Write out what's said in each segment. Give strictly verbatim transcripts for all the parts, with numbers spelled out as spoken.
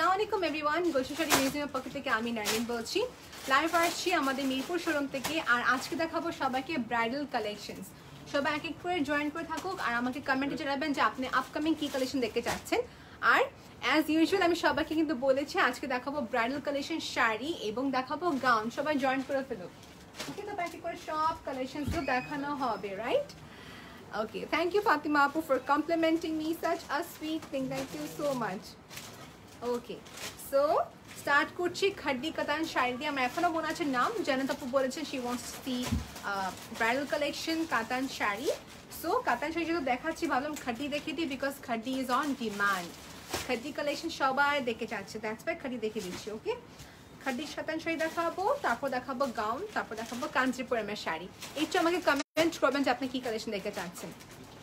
আসসালামু আলাইকুম এভরিওয়ান, গোলশা শাড়ি মিউজিয়ামের পক্ষ থেকে আমি নারিন বলছি। লাইভ আসছি আমাদের মিরপুর শোরুম থেকে। আর আজকে দেখাবো সবাইকে ব্রাইডাল কালেকশনস। সবাই এক এক করে জয়েন করে থাকুক আর আমাকে কমেন্টে জানাবেন যে আপনি আপকামিং কি কালেকশন দেখতে চাচ্ছেন। আর অ্যাজ ইউজুয়াল আমি সবাইকে কিন্তু বলেছি আজকে দেখাবো ব্রাইডাল কালেকশন শাড়ি এবং দেখাবো গাউন। সবাই জয়েন করে ফেলুক, ওকে? তো এক এক করে সব কালেকশনসগুলো দেখানো হবে, right? Okay, thank you Fatima Apu for complimenting me, such a sweet thing. Thank you so much. Okay, so start করছি খাড্ডি কাতান শাড়ি দিয়ে। আমার এখনো মনে আছে নাম জানাত আপু বলেছেন she wants to see uh, bridal collection কাতান শাড়ি। সো কাতান শাড়ি যেটা দেখাচ্ছি ভাবলাম খাড্ডি দেখে দিই, because khaddi is on demand. খাড্ডি কালেকশন সবাই দেখে যাচ্ছে, দ্যাটস ওয়াই খাড্ডি দেখে দিচ্ছি। ওকে, খাড্ডি কাতান শাড়ি দেখাবো, তারপর দেখাবো গাউন, তারপর দেখাবো কাঞ্চিপুরমের শাড়ি। একটু আমাকে কমেন্ট করবেন যে আপনি কি কালেকশন দেখতে চাচ্ছেন।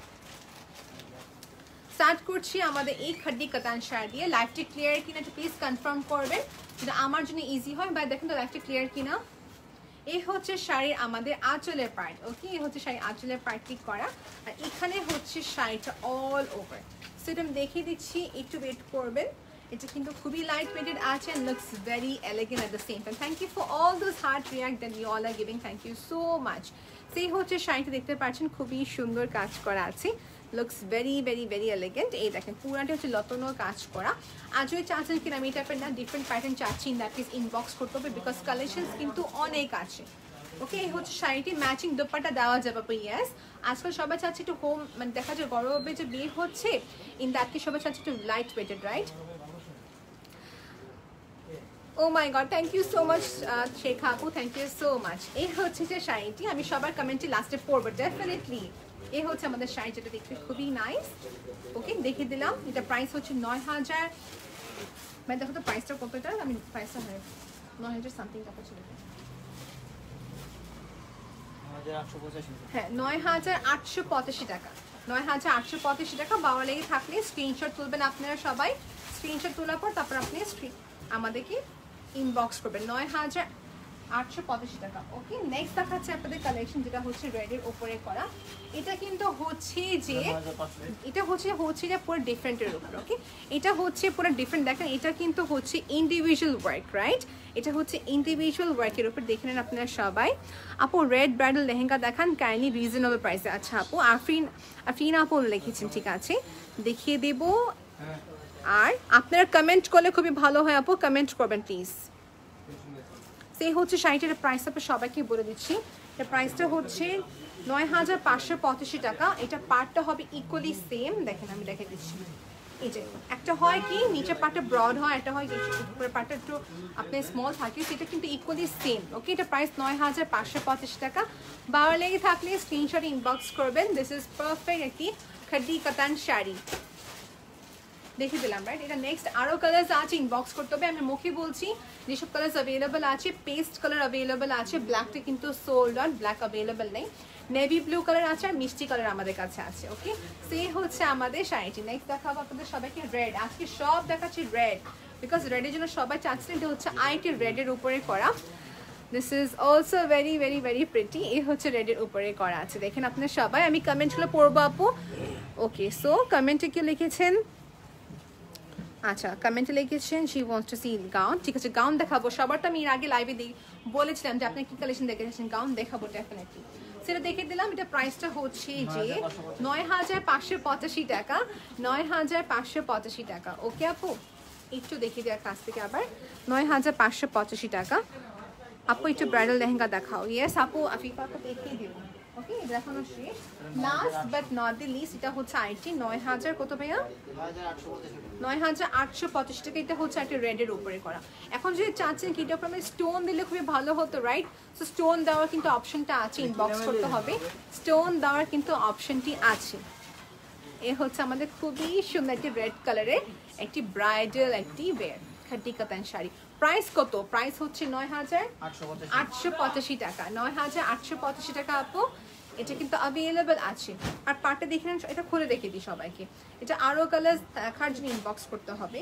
স্টার্ট করছি আমাদের এই খাড্ডি কাতান শাড়ি দিয়ে। লাইভটি ক্লিয়ার কিনা একটু প্লিজ কনফার্ম করবেন, যেটা আমার জন্য ইজি হয়। বা দেখেন তো লাইভটি ক্লিয়ার কিনা। এই হচ্ছে শাড়ির আমাদের আঁচলের পার্ট। ওকে, এই হচ্ছে শাড়ির আঁচলের পার্টটি করা, আর এখানে হচ্ছে শাড়িটা অল ওভার। সো এটা আমি দেখিয়ে দিচ্ছি, একটু ওয়েট করবেন। এটা কিন্তু খুবই লাইট ওয়েটেড আছে and looks very elegant at the same time. Thank you for all those heart react that you all are giving. Thank you so much. সেই হচ্ছে শাড়িটা দেখতে পাচ্ছেন, খুবই সুন্দর কাজ করা আছে। Looks very very very elegant. এই দেখেন পুরাটা হচ্ছে লতনো কাজ করা। আজ ওই চাচ্ছেন কিনা আমি এই টাইপের না ডিফারেন্ট প্যাটার্ন চাচ্ছি, ইন দ্যাট ইজ ইনবক্স করতে হবে, বিকজ কালেকশনস কিন্তু অনেক আছে। ওকে, এই হচ্ছে শাড়িটি, ম্যাচিং দোপাট্টা দেওয়া যাবে। ইয়েস, আজকাল সবাই চাচ্ছে একটু হোম, মানে দেখা যায় গরমে যে বিয়ে হচ্ছে, ইন দ্যাট কি সবাই চাচ্ছে একটু light weighted, right? Oh my god, thank you so much Sheikha Apu, thank you so much. এই হচ্ছে যে শাড়িটি, আমি সবার কমেন্টে লাস্টে পড়বো ডেফিনেটলি। এই হচ্ছে আমাদের শাড়ি, যেটা দেখতে খুবই নাইস। ওকে, দেখে দিলাম। এটা প্রাইস হচ্ছে নয় হাজার। মানে দেখো তো প্রাইসটা কতটা, আমি প্রাইসটা হয় নয় হাজার সামথিং টাকা ছিল। হ্যাঁ, নয় হাজার আটশো পঁচাশি টাকা। নয় হাজার আটশো পঁচাশি টাকা। বাবা লেগে থাকলে স্ক্রিনশট তুলবেন আপনারা সবাই। স্ক্রিনশট তোলার পর তারপর আপনি আমাদেরকে ইনবক্স করবেন। নয় হাজার আটশো পঁচাশি টাকা। ওকে, নেক্সট দেখাচ্ছে আপনাদের কালেকশন, যেটা হচ্ছে রেডের উপরে করা। এটা কিন্তু হচ্ছে যে এটা হচ্ছে হচ্ছে যে পুরো ডিফারেন্টের উপর। ওকে, এটা হচ্ছে পুরো ডিফারেন্ট। দেখেন এটা কিন্তু হচ্ছে ইন্ডিভিজুয়াল ওয়ার্ক, রাইট? এটা হচ্ছে ইন্ডিভিজুয়াল ওয়ার্কের উপর। দেখে নেন আপনারা সবাই। আপু রেড ব্রাইডাল লেহেঙ্গা দেখান কাইন্ডলি রিজনেবল প্রাইসে। আচ্ছা আপু, আফরিন আফরিন আপু লিখেছেন, ঠিক আছে দেখিয়ে দেব। আর আপনারা কমেন্ট করলে খুবই ভালো হয় আপু, কমেন্ট করবেন প্লিজ। সেই হচ্ছে শাড়িটার প্রাইস আপনি সবাইকে বলে দিচ্ছি। এটা প্রাইসটা হচ্ছে নয় হাজার পাঁচশো পঁচাশি টাকা। এটা পার্টটা হবে ইকুয়ালি সেম। দেখেন আমি দেখে দিচ্ছি, এই যে একটা হয় কি নিচের পার্টটা ব্রড হয়, একটা হয় উপরের পার্টটা একটু আপনার স্মল থাকে, সেটা কিন্তু ইকুয়ালি সেম। ওকে, এটা প্রাইস নয় হাজার পাঁচশো পঁচাশি টাকা। ভালো লেগে থাকলে স্ক্রিনশট ইনবক্স করবেন। দিস ইজ পারফেক্ট একটি খাড্ডি কাতান শাড়ি। দেখে দিলাম, রাইট? এটা নেক্সট আরও কালার্স আছে, ইনবক্স করতে হবে। আমি মুখে বলছি যেসব কালার্স অ্যাভেলেবেল আছে। পেস্ট কালার অ্যাভেলেবেল আছে, ব্ল্যাকটা কিন্তু সোল্ড আউট, ব্ল্যাক অ্যাভেলেবেল নেই। নেভি ব্লু কালার আছে আর মিষ্টি কালার আমাদের কাছে আছে। ওকে, সে হচ্ছে আমাদের শাড়িটি। নেক্সট দেখাবো আপনাদের সবাইকে রেড। আজকে সব দেখাচ্ছি রেড, বিকজ রেডের জন্য সবাই চাচ্ছেন। এটা হচ্ছে আইটি রেডের উপরে করা। This is also very very very pretty. এই হচ্ছে রেডের উপরে করা আছে। দেখেন আপনার সবাই, আমি কমেন্টগুলো পড়বো আপু। ওকে, সো কমেন্টে কি লিখেছেন? আচ্ছা, কমেন্টে লিখেছেন she wants to see gown. ঠিক আছে, গাউন দেখাবো। সবার তো আমি এর আগে লাইভে বলেছিলাম যে আপনি কি কালেকশন দেখেছেন, গাউন দেখাবো ডেফিনেটলি। সেটা দেখে দিলাম। এটা প্রাইসটা হচ্ছে যে নয় হাজার পাঁচশো পঁচাশি টাকা। নয় হাজার পাঁচশো পঁচাশি টাকা। ওকে আপু, একটু দেখিয়ে দেওয়ার কাছ থেকে আবার নয় হাজার পাঁচশো পঁচাশি টাকা। আপু একটু ব্রাইডাল লেহেঙ্গা দেখাও। ইয়েস আপু, আফিফা আপু দেখিয়ে দিব। ওকে, দেখানো শেষ। Last but not the list, এটা হচ্ছে আইটি নয় হাজার কত ভাইয়া? নয় হাজার আটশো পঁচাশি টাকা। এটা হচ্ছে একটা রেডের উপরে করা। এখন যদি চাচ্ছেন কি এটার উপরে স্টোন দিলে খুবই ভালো হতো, রাইট? সো স্টোন দেওয়ার কিন্তু অপশনটা আছে, ইনবক্স করতে হবে। স্টোন দেওয়ার কিন্তু অপশনটি আছে। এ হচ্ছে আমাদের খুবই সুন্দর একটি রেড কালারের একটি ব্রাইডাল একটি ওয়্যার খাড্ডি কাতান শাড়ি। প্রাইস কত? প্রাইস হচ্ছে নয় হাজার আটশো পঁচাশি টাকা। নয় হাজার আটশো পঁচাশি টাকা আপু। এটা কিন্তু অ্যাভেলেবেল আছে। আর পার্টটা দেখে নেন, এটা খুলে রেখে দিই সবাইকে। এটা আরও কালার দেখার জন্য ইনবক্স করতে হবে।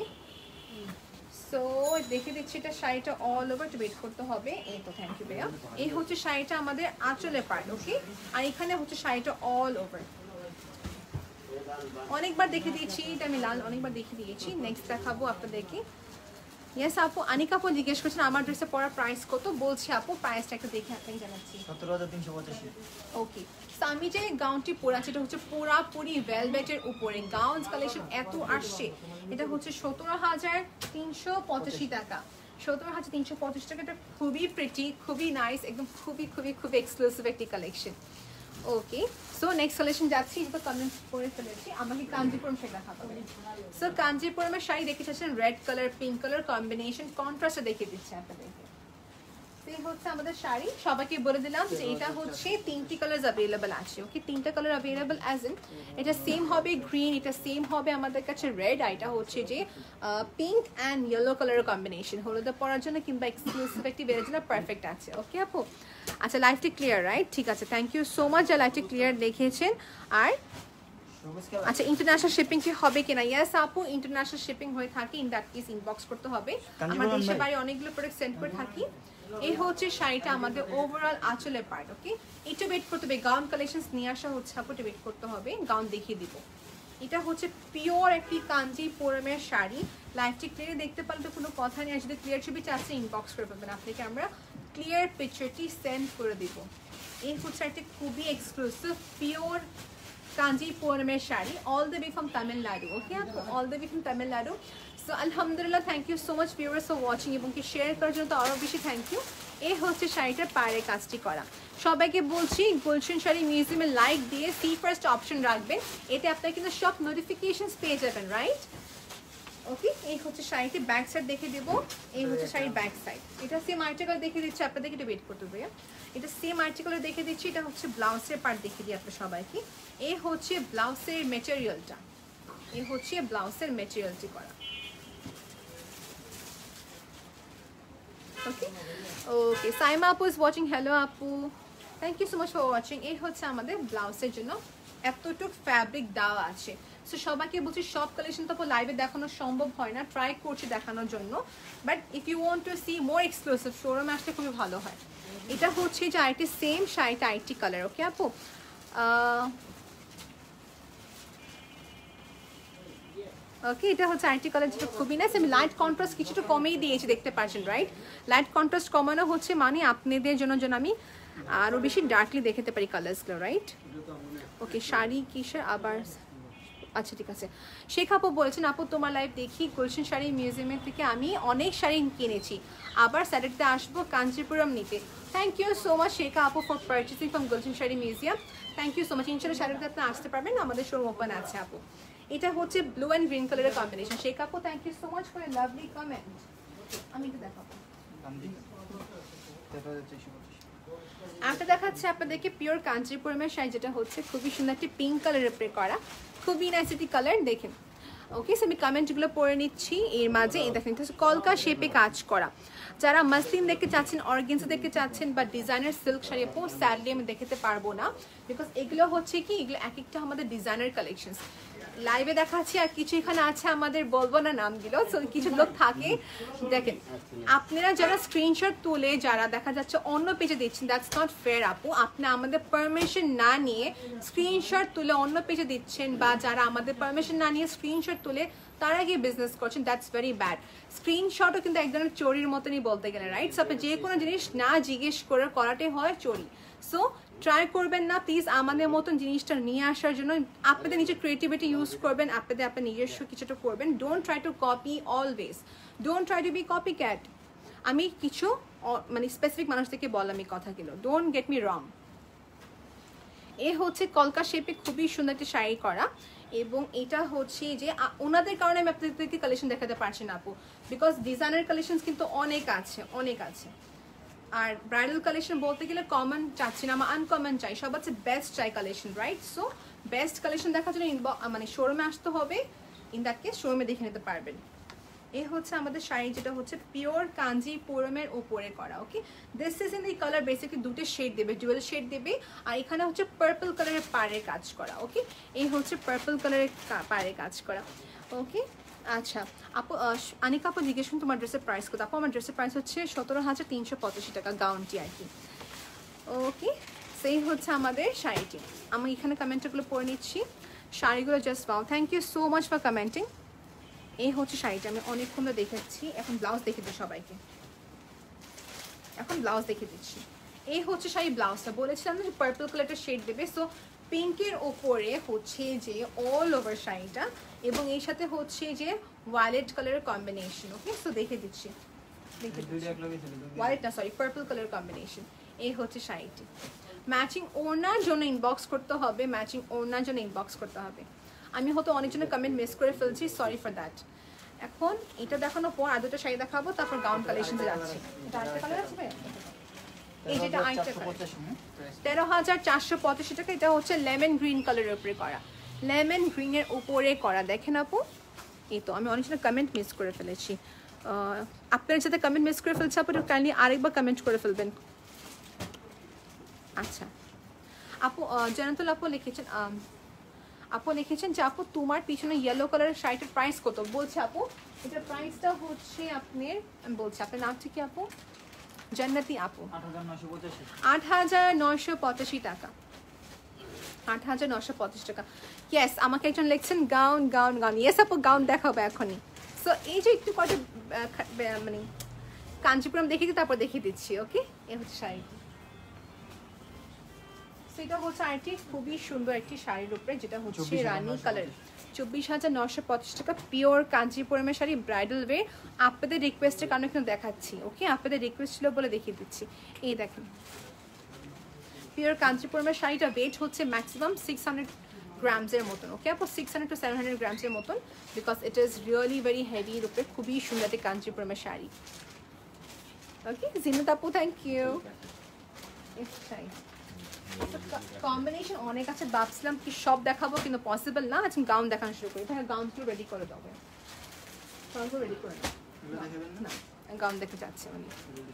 সো দেখে দিচ্ছি, এটা শাড়িটা অল ওভার ওয়েট করতে হবে। এই তো, থ্যাংক ইউ ভাইয়া। এই হচ্ছে শাড়িটা আমাদের আঁচলের পার্ট। ওকে, আর এখানে হচ্ছে শাড়িটা অল ওভার। অনেকবার দেখে দিয়েছি, এটা আমি লাল অনেকবার দেখে দিয়েছি। নেক্সট দেখাবো আপনাদেরকে ইয়েস আপু, আনিকা আপু জিজ্ঞেস করছেন আমার ড্রেসে পরা প্রাইস কত, বলছি আপু প্রাইসটা একটু দেখে আপনাকে জানাচ্ছি। সতেরো হাজার তিনশো পঁচাশি। ওকে, তো আমি যে গাউনটি পরেছি এটা হচ্ছে পুরাপুরি ভেলভেটের উপরে, গাউন কালেকশন এত আসছে, এটা হচ্ছে সতেরো হাজার তিনশো পঁচাশি টাকা। সতেরো হাজার তিনশো পঁচাশি টাকা, এটা খুবই প্রিটি, খুবই নাইস, একদম খুবই খুবই খুবই এক্সক্লুসিভ একটি collection. Okay, so next collection যাচ্ছি, এটা কমেন্ট করে ফেলেছি, আমাকে কাঞ্জিপুরম সেটা দেখাবো। সো কাঞ্জিপুরমের শাড়ি দেখে চাচ্ছেন red colour pink colour combination, কন্ট্রাস্টে দেখিয়ে দিচ্ছে আপনাদেরকে। এই হচ্ছে আমাদের শাড়ি, সবাইকে বলে দিলাম যে এটা হচ্ছে তিনটি কালার অ্যাভেলেবল আছে। ওকে, তিনটা কালার অ্যাভেলেবল অ্যাজ ইন এটা সেম হবে গ্রিন, এটা সেম হবে আমাদের কাছে রেড, আর এটা হচ্ছে যে পিঙ্ক অ্যান্ড ইয়েলো কালারের কম্বিনেশন, হলুদে পরার জন্য কিংবা এক্সক্লুসিভ একটি বেড়ে জন্য পারফেক্ট আছে। ওকে আপু, আচ্ছা লাইফটি ক্লিয়ার রাইট, ঠিক আছে, থ্যাংক ইউ সো মাচ যা লাইফটি ক্লিয়ার দেখিয়েছেন। আর আচ্ছা ইন্টারন্যাশনাল শিপিং কি হবে কিনা, ইয়েস আপু ইন্টারন্যাশনাল শিপিং হয়ে থাকে, ইন দ্যাট কেস ইনবক্স করতে হবে, আমরা দেশে বাইরে অনেকগুলো প্রোডাক্ট সেন্ড করে থাকি। এই হচ্ছে শাড়িটা আমাদের ওভারঅল আঁচলের পার্ট। ওকে, এটা ওয়েট করতে হবে, গাউন কালেকশনস নিয়ে আসা হচ্ছে আপু, এটা ওয়েট করতে হবে, গাউন দেখিয়ে দিব। এটা হচ্ছে পিওর একটি কাঞ্জিপুরমের শাড়ি, লাইভটি ক্লিয়ার দেখতে পারলে তো কোনো কথা নেই, আর যদি ক্লিয়ার ছবি চাচ্ছে ইনবক্স করে পাবেন, আপনাকে আমরা ক্লিয়ার পিকচারটি সেন্ড করে দিব। এই হচ্ছে একটা খুবই এক্সক্লুসিভ পিওর কাঞ্জিপুরমের sari, all the way from Tamil Nadu. Okay আপু, all the way from Tamil Nadu. So আলহামদুলিল্লাহ, thank you so much viewers for watching, এবং কি শেয়ার করার জন্য তো আরও বেশি থ্যাংক ইউ। এই হচ্ছে শাড়িটার পায়ের কাজটি করা। সবাইকে বলছি গুলশান শাড়ি মিউজিয়ামে লাইক দিয়ে সি ফার্স্ট অপশন রাখবেন, এতে আপনারা কিন্তু সব নোটিফিকেশনস পেয়ে যাবেন, রাইট? ওকে, এই হচ্ছে শাড়িটি ব্যাক সাইড দেখে দেবো, এই হচ্ছে শাড়ির ব্যাক সাইড, এটা সেম আর্টিকেল দেখে দিচ্ছি আপনাদেরকে, এটা ওয়েট করতে হবে, এটা সেম আর্টিকেলে দেখে দিচ্ছি। এটা হচ্ছে ব্লাউজের পার্ট দেখে দিই আপনার সবাইকে। এই হচ্ছে ব্লাউজের মেটেরিয়ালটা, এই হচ্ছে ব্লাউজের মেটেরিয়ালটি করা। ওকে ওকে, সাইমা আপু ইজ ওয়াচিং, হ্যালো আপু, thank you so much for watching. এই হচ্ছে আমাদের ব্লাউজের জন্য এতটুক ফ্যাব্রিক দেওয়া আছে। সো সবাইকে বলছি সব কালেকশন তো লাইভে দেখানো সম্ভব হয় না, ট্রাই করছি দেখানোর জন্য, but if you want to see more exclusive শোরুমে আসলে খুবই ভালো হয়। এটা হচ্ছে যে আইটি সেম শাড়িটা আইটি কালার। ওকে আপু, ওকে, এটা হচ্ছে আইটি কালার, যেটা খুবই নাইস। আমি লাইট কন্ট্রাস্ট কিছুটা কমেই দিয়েছি, দেখতে পাচ্ছেন রাইট? লাইট কন্ট্রাস্ট কমানো হচ্ছে মানে আপনাদের জন্য যেন আমি আরও বেশি ডার্কলি দেখাতে পারি কালার্সগুলো, রাইট? ওকে, শাড়ি কিসের আবার, আচ্ছা ঠিক আছে। শেখ আপু বলছেন আপু তোমার লাইভ দেখি গুলশান শাড়ি মিউজিয়ামের থেকে আমি অনেক শাড়ি কিনেছি, আবার স্যাটারডে আসবো কাঞ্চিপুরম নিতে। Thank you so much Shekha আপু for purchasing from Gulshan sari museum, thank you so much. ইনশাল্লাহ স্যাটারডে আপনি আসতে পারবেন, আমাদের শোরুম ওপেন আছে আপু। এটা হচ্ছে ব্লু অ্যান্ড গ্রিন কালারের কম্বিনেশন। শেখ আপু thank you so much for a lovely comment. আমি একটু দেখাবো, একটা দেখাচ্ছে আপনাদেরকে পিওর কাঞ্চিপুরমের শাড়ি, যেটা হচ্ছে খুবই সুন্দর একটি পিঙ্ক কালারের উপরে করা, খুবই নাইস একটি কালার, দেখেন। ওকে, সো আমি কমেন্টগুলো পড়ে নিচ্ছি। এর মাঝে এই দেখেন কলকা শেপে কাজ করা, যারা মাসলিন দেখতে চাচ্ছেন, অর্গেন্সা দেখতে চাচ্ছেন বা ডিজাইনার সিল্ক শাড়ি, আপু স্যাডলি আমি দেখাতে পারবো না, বিকজ এগুলো হচ্ছে কি এগুলো এক একটা আমাদের ডিজাইনার কালেকশনস, লাইভে দেখাচ্ছি আর কিছু এখানে আছে আমাদের বলবো না নামগুলো, সো কিছু লোক থাকে। দেখেন আপনারা যারা স্ক্রিনশট তুলে যারা দেখা যাচ্ছে অন্য পেজে দিচ্ছেন, দ্যাটস নট ফেয়ার আপু। আপনি আমাদের পারমিশন না নিয়ে স্ক্রিনশট তুলে অন্য পেজে দিচ্ছেন, বা যারা আমাদের পারমিশন না নিয়ে স্ক্রিনশট তুলে তারা গিয়ে বিজনেস করছেন, দ্যাটস ভেরি ব্যাড। স্ক্রিনশটও কিন্তু এক ধরনের চোরির মতনই বলতে গেলে, রাইট? সো আপনি যে কোনো জিনিস না জিজ্ঞেস করে করাটাই হয় চোরি। সো ট্রাই করবেন না প্লিজ আমাদের মতন জিনিসটা নিয়ে আসার জন্য, আপনাদের নিজের ক্রিয়েটিভিটি ইউজ করবেন, আপনাদের আপনার নিজস্ব কিছুটা করবেন। Don't try to copy always, don't try to be copy cat. আমি কিছু মানে স্পেসিফিক মানুষ থেকে বললাম এই কথাগুলো, ডোন্ট গেট মি রং। এ হচ্ছে কলকা শেপে খুবই সুন্দর একটি শাড়ি করা, এবং এটা হচ্ছে যে ওনাদের কারণে আমি আপনাদেরকে কালেকশন দেখাতে পারছি না আপু, বিকজ ডিজাইনার কালেকশন কিন্তু অনেক আছে, অনেক আছে। আর ব্রাইডাল কালেকশন বলতে গেলে কমন চাচ্ছি না, আমার আনকমন চাই, সব হচ্ছে বেস্ট চাই collection, right? So best collection দেখার জন্য মানে শোরুমে আসতে হবে, ইন দ্যাট কেস শোরুমে দেখে নিতে পারবেন। এই হচ্ছে আমাদের শাড়ি, যেটা হচ্ছে পিওর কাঞ্জিপুরমের উপরে করা। Okay, this is in the colour, basically দুটো শেড দেবে, ডুয়েল শেড দেবে, আর এখানে হচ্ছে পার্পল কালারের পাড়ের কাজ করা। ওকে, এই হচ্ছে পার্পল কালারের পাড়ের কাজ করা। ওকে, আচ্ছা আপু আনিকা আপু জিজ্ঞেস করুন তোমার ড্রেসের প্রাইস কত? আপু আমার ড্রেসের প্রাইস হচ্ছে সতেরো হাজার তিনশো পঁচাশি টাকা, গাউনটি আর কি। ওকে, সেই হচ্ছে আমাদের শাড়িটি। আমি এখানে কমেন্টগুলো পড়ে নিচ্ছি, শাড়িগুলো জাস্ট পাও। Thank you so much for commenting. এই হচ্ছে শাড়িটা, আমি অনেকক্ষণ ধরে দেখাচ্ছি, এখন ব্লাউজ দেখে দিই সবাইকে, এখন ব্লাউজ দেখে দিচ্ছি। এই হচ্ছে শাড়ি ব্লাউজটা, বলেছিলাম না যে পার্পল কালারটা শেড দেবে, সো পিঙ্কের ওপরে হচ্ছে যে অল ওভার শাড়িটা, এবং এই সাথে হচ্ছে যে ওয়ালেট কালারের কম্বিনেশন। ওকে, সো দেখে দিচ্ছি, দেখে দিচ্ছি ওয়ালেট না সরি পার্পল কালার কম্বিনেশন। এই হচ্ছে শাড়িটি। ম্যাচিং ওড়নার জন্য ইনবক্স করতে হবে, ম্যাচিং ওড়নার জন্য ইনবক্স করতে হবে। আমি হয়তো অনেকজনের কমেন্ট মিস করে ফেলছি, সরি ফর দ্যাট। এখন এটা দেখানোর পর আর দুটো শাড়ি দেখাবো, তারপর গাউন কালেকশনে যাচ্ছি। এটা আরেকটা কালার আছে, এই যেটা আরেকটা তেরো হাজার চারশো পঁচাশি টাকা। এটা হচ্ছে লেমন গ্রিন কালারের উপরে করা, লেমন গ্রিনের উপরে করা। দেখেন আপু, এই তো আমি অনেকজনের কমেন্ট মিস করে ফেলেছি। আপনার সাথে কমেন্ট মিস করে ফেলছে আপু, কাইন্ডলি আরেকবার কমেন্ট করে ফেলবেন। আচ্ছা আপু, জানাতুল আপু লিখেছেন, আপু লিখেছেন যে আপু তোমার পিছনে ইয়েলো কালারের শাড়িটার প্রাইস কত? বলছে আপু এটার প্রাইসটা হচ্ছে আপনার, আমি বলছি আপনার নাম ঠিক কি আপু? জান্নাতি আপু, আট হাজার নয়শো পঁচাশি টাকা, আট হাজার নয়শো পঁচাশি টাকা। ইয়েস, আমাকে একজন লিখছেন গাউন গাউন গাউন। ইয়েস আপু, গাউন দেখাবো এখনই। সো এই যে একটু কটা মানে কাঞ্চিপুরম দেখিয়ে দিই, তারপর দেখিয়ে দিচ্ছি। ওকে, এ হচ্ছে শাড়িটি। সেটা হচ্ছে আরেকটি খুবই সুন্দর একটি শাড়ির উপরে, যেটা হচ্ছে রানী কালার, চব্বিশ হাজার নশো পঁচিশ টাকা, পিওর কাঞ্চিপুরমের শাড়ি, ব্রাইডাল ওয়ে। আপনাদের রিকোয়েস্টের কারণে কিন্তু দেখাচ্ছি। ওকে, আপনাদের রিকোয়েস্ট ছিল বলে দেখিয়ে দিচ্ছি। এই দেখেন পিওর কাঞ্চিপুরমের শাড়িটা ওয়েট হচ্ছে ম্যাক্সিমাম সিক্স হান্ড্রেড গ্রামসের মতন। ওকে আপু, six hundred to seven hundred গ্রামসের মতন, because it is really very হেভির উপরে, খুবই সুন্দর একটি কাঞ্চিপুরমের শাড়ি। ওকে জিনাত আপু, থ্যাংক ইউ। কম্বিনেশন অনেক আছে, ভাবছিলাম কি সব দেখাবো কিন্তু পসিবল না। আজকে গাউন দেখানো শুরু করি। তাহলে গাউনগুলো রেডি করে দেবো, গাউনগুলো রেডি করে না, গাউন দেখে যাচ্ছে আমি।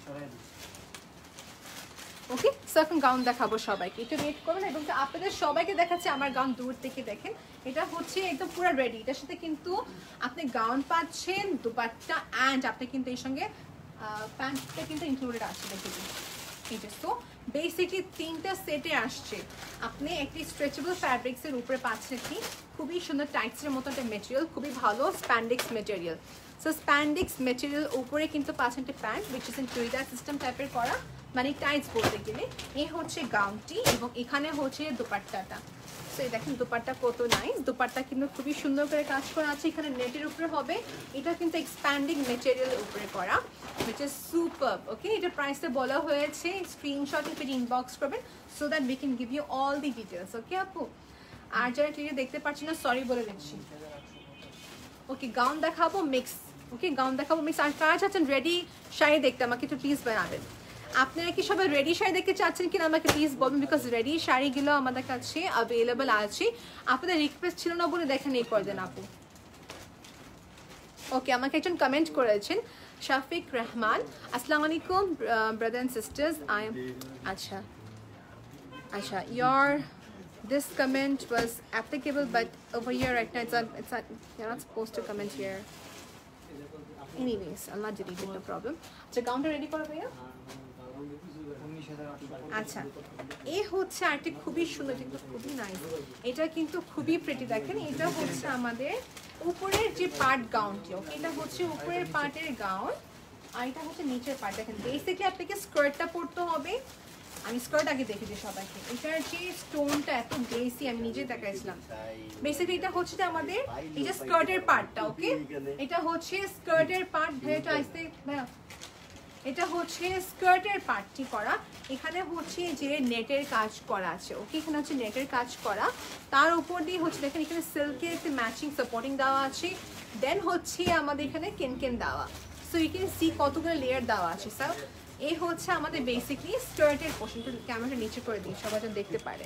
ওকে, সো এখন গাউন দেখাবো সবাইকে, একটু ওয়েট করবেন। এবং আপনাদের সবাইকে দেখাচ্ছে আমার গাউন দূর থেকে দেখেন। এটা হচ্ছে একদম পুরো রেডি, এটার সাথে কিন্তু আপনি গাউন পাচ্ছেন, দুপাট্টা, অ্যান্ড আপনি কিন্তু এর সঙ্গে প্যান্টটা কিন্তু ইনক্লুডেড আছে। দেখে দিন এই যে, সো বেসিকলি তিনটা সেটে আসছে। আপনি একটি স্ট্রেচেবল ফ্যাব্রিক্সের উপরে পাচ্ছেন কি খুবই সুন্দর টাইটসের মতো একটা মেটেরিয়াল, খুবই ভালো spandex material. So spandex material উপরে কিন্তু পাচ্ছেন একটা pant which is in churidar system টাইপের করা, মানে টাইটস বলতে গেলে। এই হচ্ছে গাউনটি, এবং এখানে হচ্ছে দোপাট্টাটা। সো এই দেখেন দোপাট্টা কত নাইস, দোপাট্টা কিন্তু খুবই সুন্দর করে কাজ করা আছে। এখানে নেটের উপরে হবে, এটা কিন্তু এক্সপ্যান্ডিং মেটেরিয়ালের উপরে করা, which is superb. ওকে, এটা প্রাইসটা বলা হয়েছে, স্ক্রিনশট একটু ইনবক্স করবেন so that we can give you all the details. Okay আপু, আর যারা ক্লিয়ার দেখতে পাচ্ছি না সরি বলে দিচ্ছি। ওকে, গাউন দেখাবো মিক্স। ওকে, গাউন দেখাবো মিক্স। আর কারা চাচ্ছেন রেডি শাড়ি দেখতে, আমাকে একটু প্লিজ বানাবেন। আপনারা কি সবাই রেডি শাড়ি দেখতে চাচ্ছেন কিনা আমাকে প্লিজ বলবেন, বিকজ রেডি শাড়িগুলো আমাদের কাছে অ্যাভেলেবল আছে। আপনাদের রিকোয়েস্ট ছিল না বলে দেখেন এই করে দেন আপু। ওকে, আমাকে একজন কমেন্ট করেছেন শাফিক রহমান, আসসালামু আলাইকুম brother and sisters, I am আচ্ছা আচ্ছা your this comment was applicable but over here right now it's not, it's not, you're not supposed to comment here. Anyways, Allah deleted, no problem. আচ্ছা, গাউনটা ready করে ভাইয়া। আচ্ছা, এই হচ্ছে আরেকটি খুবই সুন্দর, কিন্তু খুবই নাইস, এটা কিন্তু খুবই প্রিটি। দেখেন এটা হচ্ছে আমাদের উপরের যে পার্ট গাউনটি। ওকে, এটা হচ্ছে উপরের পার্টের গাউন, আর এটা হচ্ছে নিচের পার্ট। দেখেন বেসিক্যালি আপনাকে স্কার্টটা পরতে হবে। আমি স্কার্ট আগে দেখে দিই সবাইকে। এটার যে স্টোনটা এত গ্লেসি, আমি নিজে দেখাইছিলাম। বেসিক্যালি এটা হচ্ছে আমাদের এই যে স্কার্টের পার্টটা। ওকে, এটা হচ্ছে স্কার্টের পার্ট, এটা আসতে ভাইয়া, এটা হচ্ছে স্কার্টের পার্টটি করা। এখানে হচ্ছে যে নেটের কাজ করা আছে। ওকে, এখানে হচ্ছে নেটের কাজ করা, তার উপর দিয়ে হচ্ছে দেখেন এখানে সিল্কের একটা ম্যাচিং সাপোর্টিং দেওয়া আছে। দেন হচ্ছে আমাদের এখানে কেনকেন দেওয়া। সো ইউ ক্যান সি কতগুলো লেয়ার দেওয়া আছে। স্যার এই হচ্ছে আমাদের বেসিকলি স্কার্টের পোর্শনটা। ক্যামেরাটা নিচে করে দিই সবাই যেন দেখতে পারে।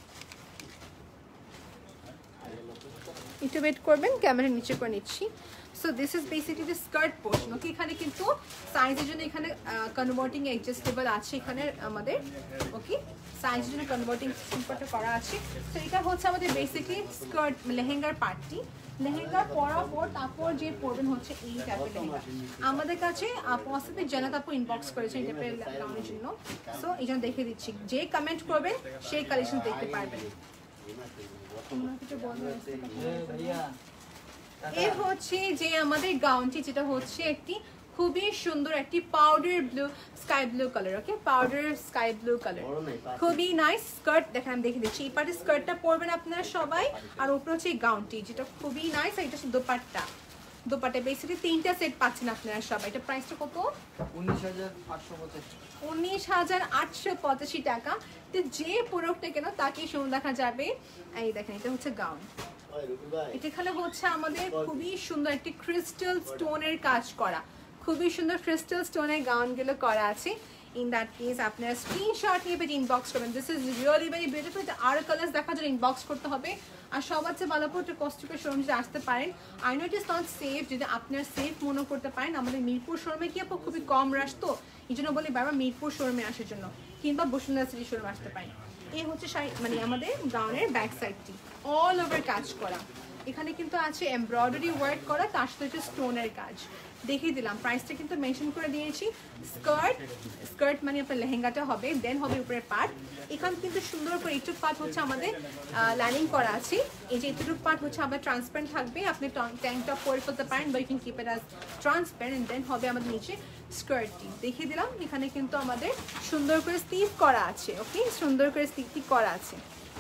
একটু ওয়েট করবেন, ক্যামেরা নিচে করে নিচ্ছি। So this is basically the skirt portion. Okay, এখানে কিন্তু সাইজের জন্য এখানে কনভার্টিং অ্যাডজাস্টেবল আছে এখানে আমাদের। ওকে, সাইজের জন্য কনভার্টিং সিম্পলটা করা আছে। তো এটা হচ্ছে আমাদের বেসিকলি স্কার্ট লেহেঙ্গার পার্টটি। লেহেঙ্গা পরার পর তারপর যে পরবেন হচ্ছে এই টাইপের লেহেঙ্গা। আমাদের কাছে পসিবলি জানাত আপু ইনবক্স করেছে এই টাইপের গাউনের জন্য। সো এই জন্য দেখে দিচ্ছি, যে কমেন্ট করবেন সেই কালেকশন দেখতে পারবেন। এই হচ্ছে যে আমাদের গাউনটি, যেটা হচ্ছে একটি খুবই সুন্দর একটি powder blue sky blue colour. Okay, powder sky blue colour, খুবই নাইস স্কার্ট। দেখেন আমি দেখে দিচ্ছি, এই পার্টের স্কার্টটা পরবেন আপনারা সবাই, আর উপরে হচ্ছে এই গাউনটি যেটা খুবই নাইস। আর এটা হচ্ছে দোপাট্টা, দোপাট্টা বেসিক্যালি তিনটা সেট পাচ্ছেন আপনারা সবাই। এটা প্রাইসটা কত? উনিশ হাজার আটশো পঁচাশি উনিশ হাজার আটশো পঁচাশি টাকা। তো যে প্রোডাক্টটা কেন তাকে সুন্দর দেখা যাবে। এই দেখেন এটা হচ্ছে গাউন, এটা এখানে হচ্ছে আমাদের খুবই সুন্দর একটি ক্রিস্টাল স্টোনের কাজ করা, খুবই সুন্দর ক্রিস্টাল স্টোনের গাউনগুলো করা আছে। ইন দ্যাট কেস আপনারা স্ক্রিনশট নিয়ে পেজ ইনবক্স করবেন। This is really very beautiful. এটা আরো কালার্স দেখার জন্য ইনবক্স করতে হবে। আর সবার চেয়ে ভালো করে কস্টিকের শোরুম যদি আসতে পারেন, I know it is not safe, যদি আপনারা সেফ মনে করতে পারেন, আমাদের মিরপুর শোরুমে কি আপু খুবই কম রাশ, তো এই জন্য বলি বারবার মিরপুর শোরুমে আসার জন্য, কিংবা বসুন্ধরা সিটি শোরুমে আসতে পারেন। এই হচ্ছে মানে আমাদের গাউনের ব্যাক সাইডটি অল ওভার কাজ করা, এখানে কিন্তু আছে এমব্রয়ডারি ওয়ার্ক করা, তার সাথে হচ্ছে স্টোনের কাজ। দেখিয়ে দিলাম, প্রাইসটা কিন্তু মেনশন করে দিয়েছি। স্কার্ট, স্কার্ট মানে আপনার লেহেঙ্গাটা হবে, দেন হবে উপরের পার্ট। এখানে কিন্তু সুন্দর করে এইটুক পার্ট হচ্ছে আমাদের লাইনিং করা আছে। এই যে এইটুক পার্ট হচ্ছে আমাদের ট্রান্সপারেন্ট থাকবে, আপনি ট্যাঙ্ক টপ পরে ফেলতে পারেন, বা you can keep it as transparent. Then হবে আমাদের নিচে স্কার্টটি, দেখিয়ে দিলাম। এখানে কিন্তু আমাদের সুন্দর করে স্টিভ করা আছে। ওকে, সুন্দর করে স্টিভটি করা আছে।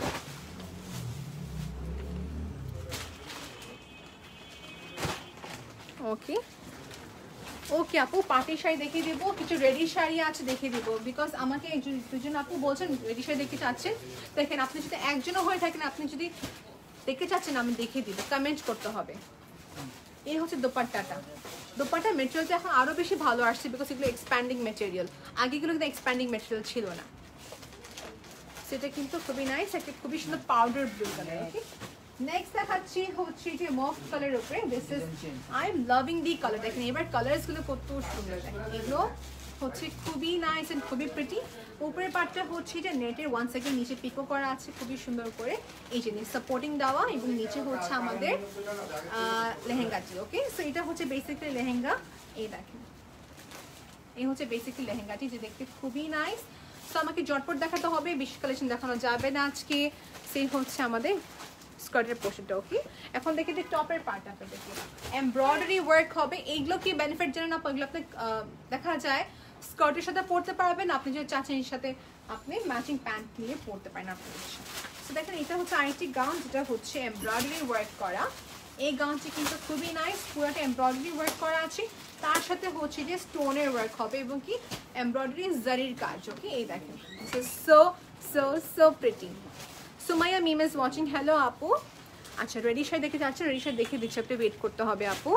ওকে ওকে আপু, পার্টি শাড়ি দেখিয়ে দেবো, কিছু রেডি শাড়ি আছে দেখিয়ে দেবো, বিকজ আমাকে দুজন আপু বলছেন রেডি শাড়ি দেখতে চাচ্ছেন। দেখেন আপনি যদি একজনও হয়ে থাকেন, আপনি যদি দেখতে চাচ্ছেন আমি দেখিয়ে দিব, কমেন্ট করতে হবে। এই হচ্ছে দোপাট্টাটা, দোপাট্টা মেটেরিয়ালটা এখন আরও বেশি ভালো আসছে, বিকজ এগুলো এক্সপ্যান্ডিং মেটেরিয়াল, আগেগুলো কিন্তু এক্সপ্যান্ডিং মেটেরিয়াল ছিল না। সেটা কিন্তু খুবই নাইস, একটা খুবই সুন্দর powder blue colour. Okay, next দেখাচ্ছি হচ্ছে যে মফ কালার উপরে। This is I am loving the colour. দেখেন এবার কালার্স গুলো কত সুন্দর, দেখেন এগুলো হচ্ছে খুবই নাইস এন্ড খুবই প্রিটি। উপরের পার্টটা হচ্ছে যে নেটের ওয়ান সেকেন্ড নিচে পিকো করা আছে খুবই সুন্দর করে, এই যে সাপোর্টিং দেওয়া, এবং নিচে হচ্ছে আমাদের লেহেঙ্গাটি। ওকে, সো এটা হচ্ছে বেসিক্যালি লেহেঙ্গা। এই দেখেন এই হচ্ছে বেসিক্যালি লেহেঙ্গাটি, যে দেখতে খুবই নাইস। সো আমাকে জটপট দেখাতে হবে, বেশি কালেকশন দেখানো যাবে না আজকে। সেই হচ্ছে আমাদের স্কার্টের পোর্শনটা। ওকে, এখন দেখে যে টপের পার্ট আপনাদের এমব্রয়ডারি ওয়ার্ক হবে। এইগুলো কি বেনিফিট জানেন আপু, এগুলো আপনি দেখা যায় স্কার্টের সাথে পরতে পারবেন, আপনি যদি চাচ্ছেন এর সাথে আপনি ম্যাচিং প্যান্ট নিয়ে পরতে পারেন আপনার ইচ্ছা। সো দেখেন এটা হচ্ছে আরেকটি গাউন, যেটা হচ্ছে এমব্রয়ডারি ওয়ার্ক করা। এই গাউনটি কিন্তু খুবই নাইস, পুরোটা এমব্রয়ডারি ওয়ার্ক করা আছে, তার সাথে হচ্ছে যে স্টোনের ওয়ার্ক হবে এবং কি এমব্রয়ডারি জারির কাজ। ওকে, এই দেখেন so so so pretty. Sumaiya Mim is watching. Hello আপু, আচ্ছা রেডি শাড়ি দেখে যাচ্ছেন, রেডি শাড়ি দেখে দিচ্ছি, আপনি ওয়েট করতে হবে আপু।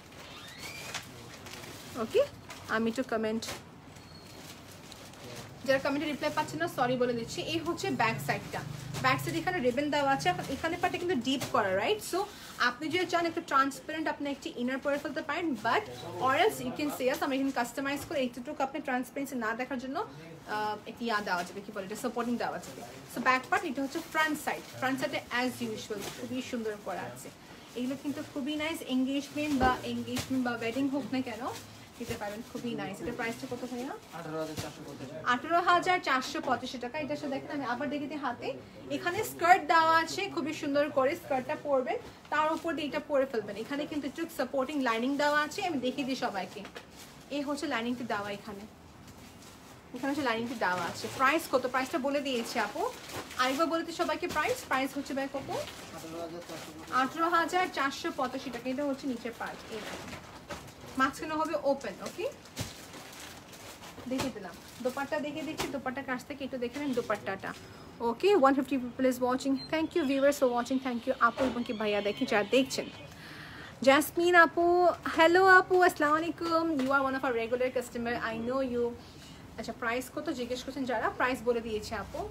ওকে, আমি একটু কমেন্ট, যারা কমেন্টে রিপ্লাই পাচ্ছে না সরি বলে দিচ্ছি। এই হচ্ছে ব্যাক সাইডটা, ব্যাক সাইড এখানে রিবন দেওয়া আছে, এখানে পার্টটা কিন্তু ডিপ করা, রাইট? সো আপনি যদি চান একটু ট্রান্সপারেন্ট আপনি একটি ইনার পরে ফেলতে পারেন, but or else you can say us, আমরা এখানে কাস্টমাইজ করে এইটুকু আপনি ট্রান্সপারেন্সি না দেখার জন্য একটি ইয়া দেওয়া যাবে, কি বলে এটা, সাপোর্টিং দেওয়া যাবে। সো ব্যাক পার্ট এটা হচ্ছে ফ্রন্ট সাইড, ফ্রন্ট সাইডে অ্যাজ ইউজুয়াল খুবই সুন্দর করা আছে। এগুলো কিন্তু খুবই নাইস, এঙ্গেজমেন্ট বা এঙ্গেজমেন্ট বা ওয়েডিং হোক না কেন দিতে পারবেন, খুবই নাইস। এটা প্রাইসটা কত ভাইয়া? আঠারো হাজার চারশো পঁচাশি টাকা। এটার সাথে দেখেন আমি আবার দেখে দিই, হাতে এখানে স্কার্ট দেওয়া আছে, খুবই সুন্দর করে স্কার্টটা পরবেন, তার উপর দিয়ে এটা পরে ফেলবেন। এখানে কিন্তু একটু সাপোর্টিং লাইনিং দেওয়া আছে, আমি দেখিয়ে দিই সবাইকে। এই হচ্ছে লাইনিংটি দেওয়া, এখানে এখানে হচ্ছে লাইনিংটি দেওয়া আছে। প্রাইস কত? প্রাইসটা বলে দিয়েছি আপু, আরেকবার বলে দিই সবাইকে প্রাইস। প্রাইস হচ্ছে ভাই কত? আঠারো হাজার চারশো পঁচাশি টাকা। এটা হচ্ছে নিচের পার্ট, এই মাঝখানে হবে ওপেন। ওকে, দেখিয়ে দিলাম, দোপাট্টা দেখিয়ে দিচ্ছি, দোপাট্টা কাছ থেকে একটু দেখে নেন দোপাট্টাটা। Okay, one fifty people is watching, thank you viewers for watching, thank you আপু এবং কি ভাইয়া দেখি যারা দেখছেন। জাসমিন আপু, হ্যালো আপু, আসসালামু আলাইকুম, you are one of our regular customer, I know you. আচ্ছা প্রাইস কত জিজ্ঞেস করছেন যারা, প্রাইস বলে দিয়েছে আপু।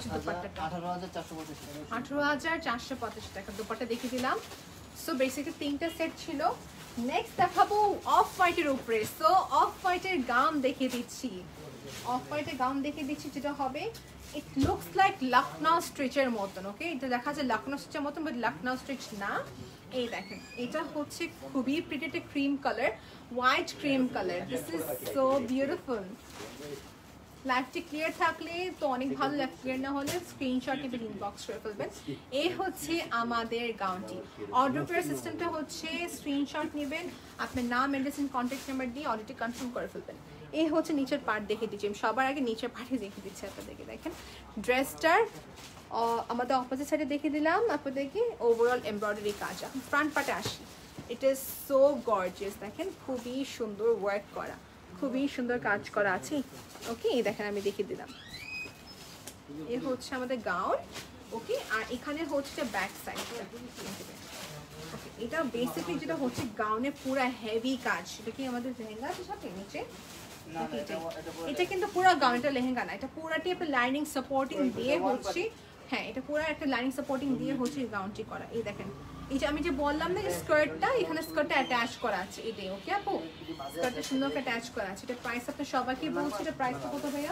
আঠারো হাজার চারশো পঁচাশি টাকা দোপাট্টা দেখিয়ে দিলাম। সো বেসিক্যালি তিনটা সেট ছিল। নেক্সট দেখাবো অফ হোয়াইটের উপরে। সো অফ হোয়াইটের গাউন দেখিয়ে দিচ্ছি, অফ হোয়াইটের গাউন দেখিয়ে দিচ্ছি, যেটা হবে ইট লুকস লাইক লখনউ স্ট্রিচের মতন। ওকে, এটা দেখা যায় লখনউ স্ট্রিচের মতন, বাট লখনউ স্ট্রিচ না। এই দেখেন এটা হচ্ছে খুবই প্রিটি, একটা cream colour, white cream colour, this is so beautiful. লাইভটি ক্লিয়ার থাকলে তো অনেক ভালো, লাইভ ক্লিয়ার না হলে স্ক্রিনশট নেবেন, ইনবক্স করে ফেলবেন। এই হচ্ছে আমাদের গাউনটি। অর্ডার করার সিস্টেমটা হচ্ছে স্ক্রিনশট নেবেন, আপনার নাম, মেডিসিন, কন্ট্যাক্ট নাম্বার দিয়ে অর্ডারটি কনফার্ম করে ফেলবেন। এই হচ্ছে নিচের পার্ট দেখে দিচ্ছি আমি, সবার আগে নিচের পার্টে দেখে দিচ্ছি আপনাদেরকে। দেখেন ড্রেসটার আমাদের অপোজিট সাইডে দেখে দিলাম আপনাদেরকে ওভারঅল এমব্রয়ডারি কাজ। এখন ফ্রন্ট পার্টে আসি, ইট ইজ সো গর্জিয়াস। দেখেন খুবই সুন্দর ওয়ার্ক করা, খুবই সুন্দর কাজ করা আছে। ওকে, এই দেখেন আমি দেখিয়ে দিলাম, এ হচ্ছে আমাদের গাউন। ওকে, আর এখানে হচ্ছে ব্যাক সাইড। ওকে, এটা বেসিকলি যেটা হচ্ছে গাউনের পুরো হেভি কাজ। এটা কি আমাদের লেহেঙ্গা আছে সাথে নিচে? এটা কিন্তু পুরো গাউন, এটা লেহেঙ্গা না, এটা পুরাটি একটা লাইনিং সাপোর্টিং দিয়ে হচ্ছে। হ্যাঁ, এটা পুরো একটা লাইনিং সাপোর্টিং দিয়ে হচ্ছে গাউনটি করা। এই দেখেন, এই যে আমি যে বললাম না স্কার্টটা, এখানে স্কার্টটা অ্যাটাচ করা আছে এটাই। ওকে আপু, স্কার্টটা সুন্দর করে অ্যাটাচ করা আছে। এটা প্রাইস আপনার সবাইকে বলছি, এটা প্রাইসটা কত ভাইয়া?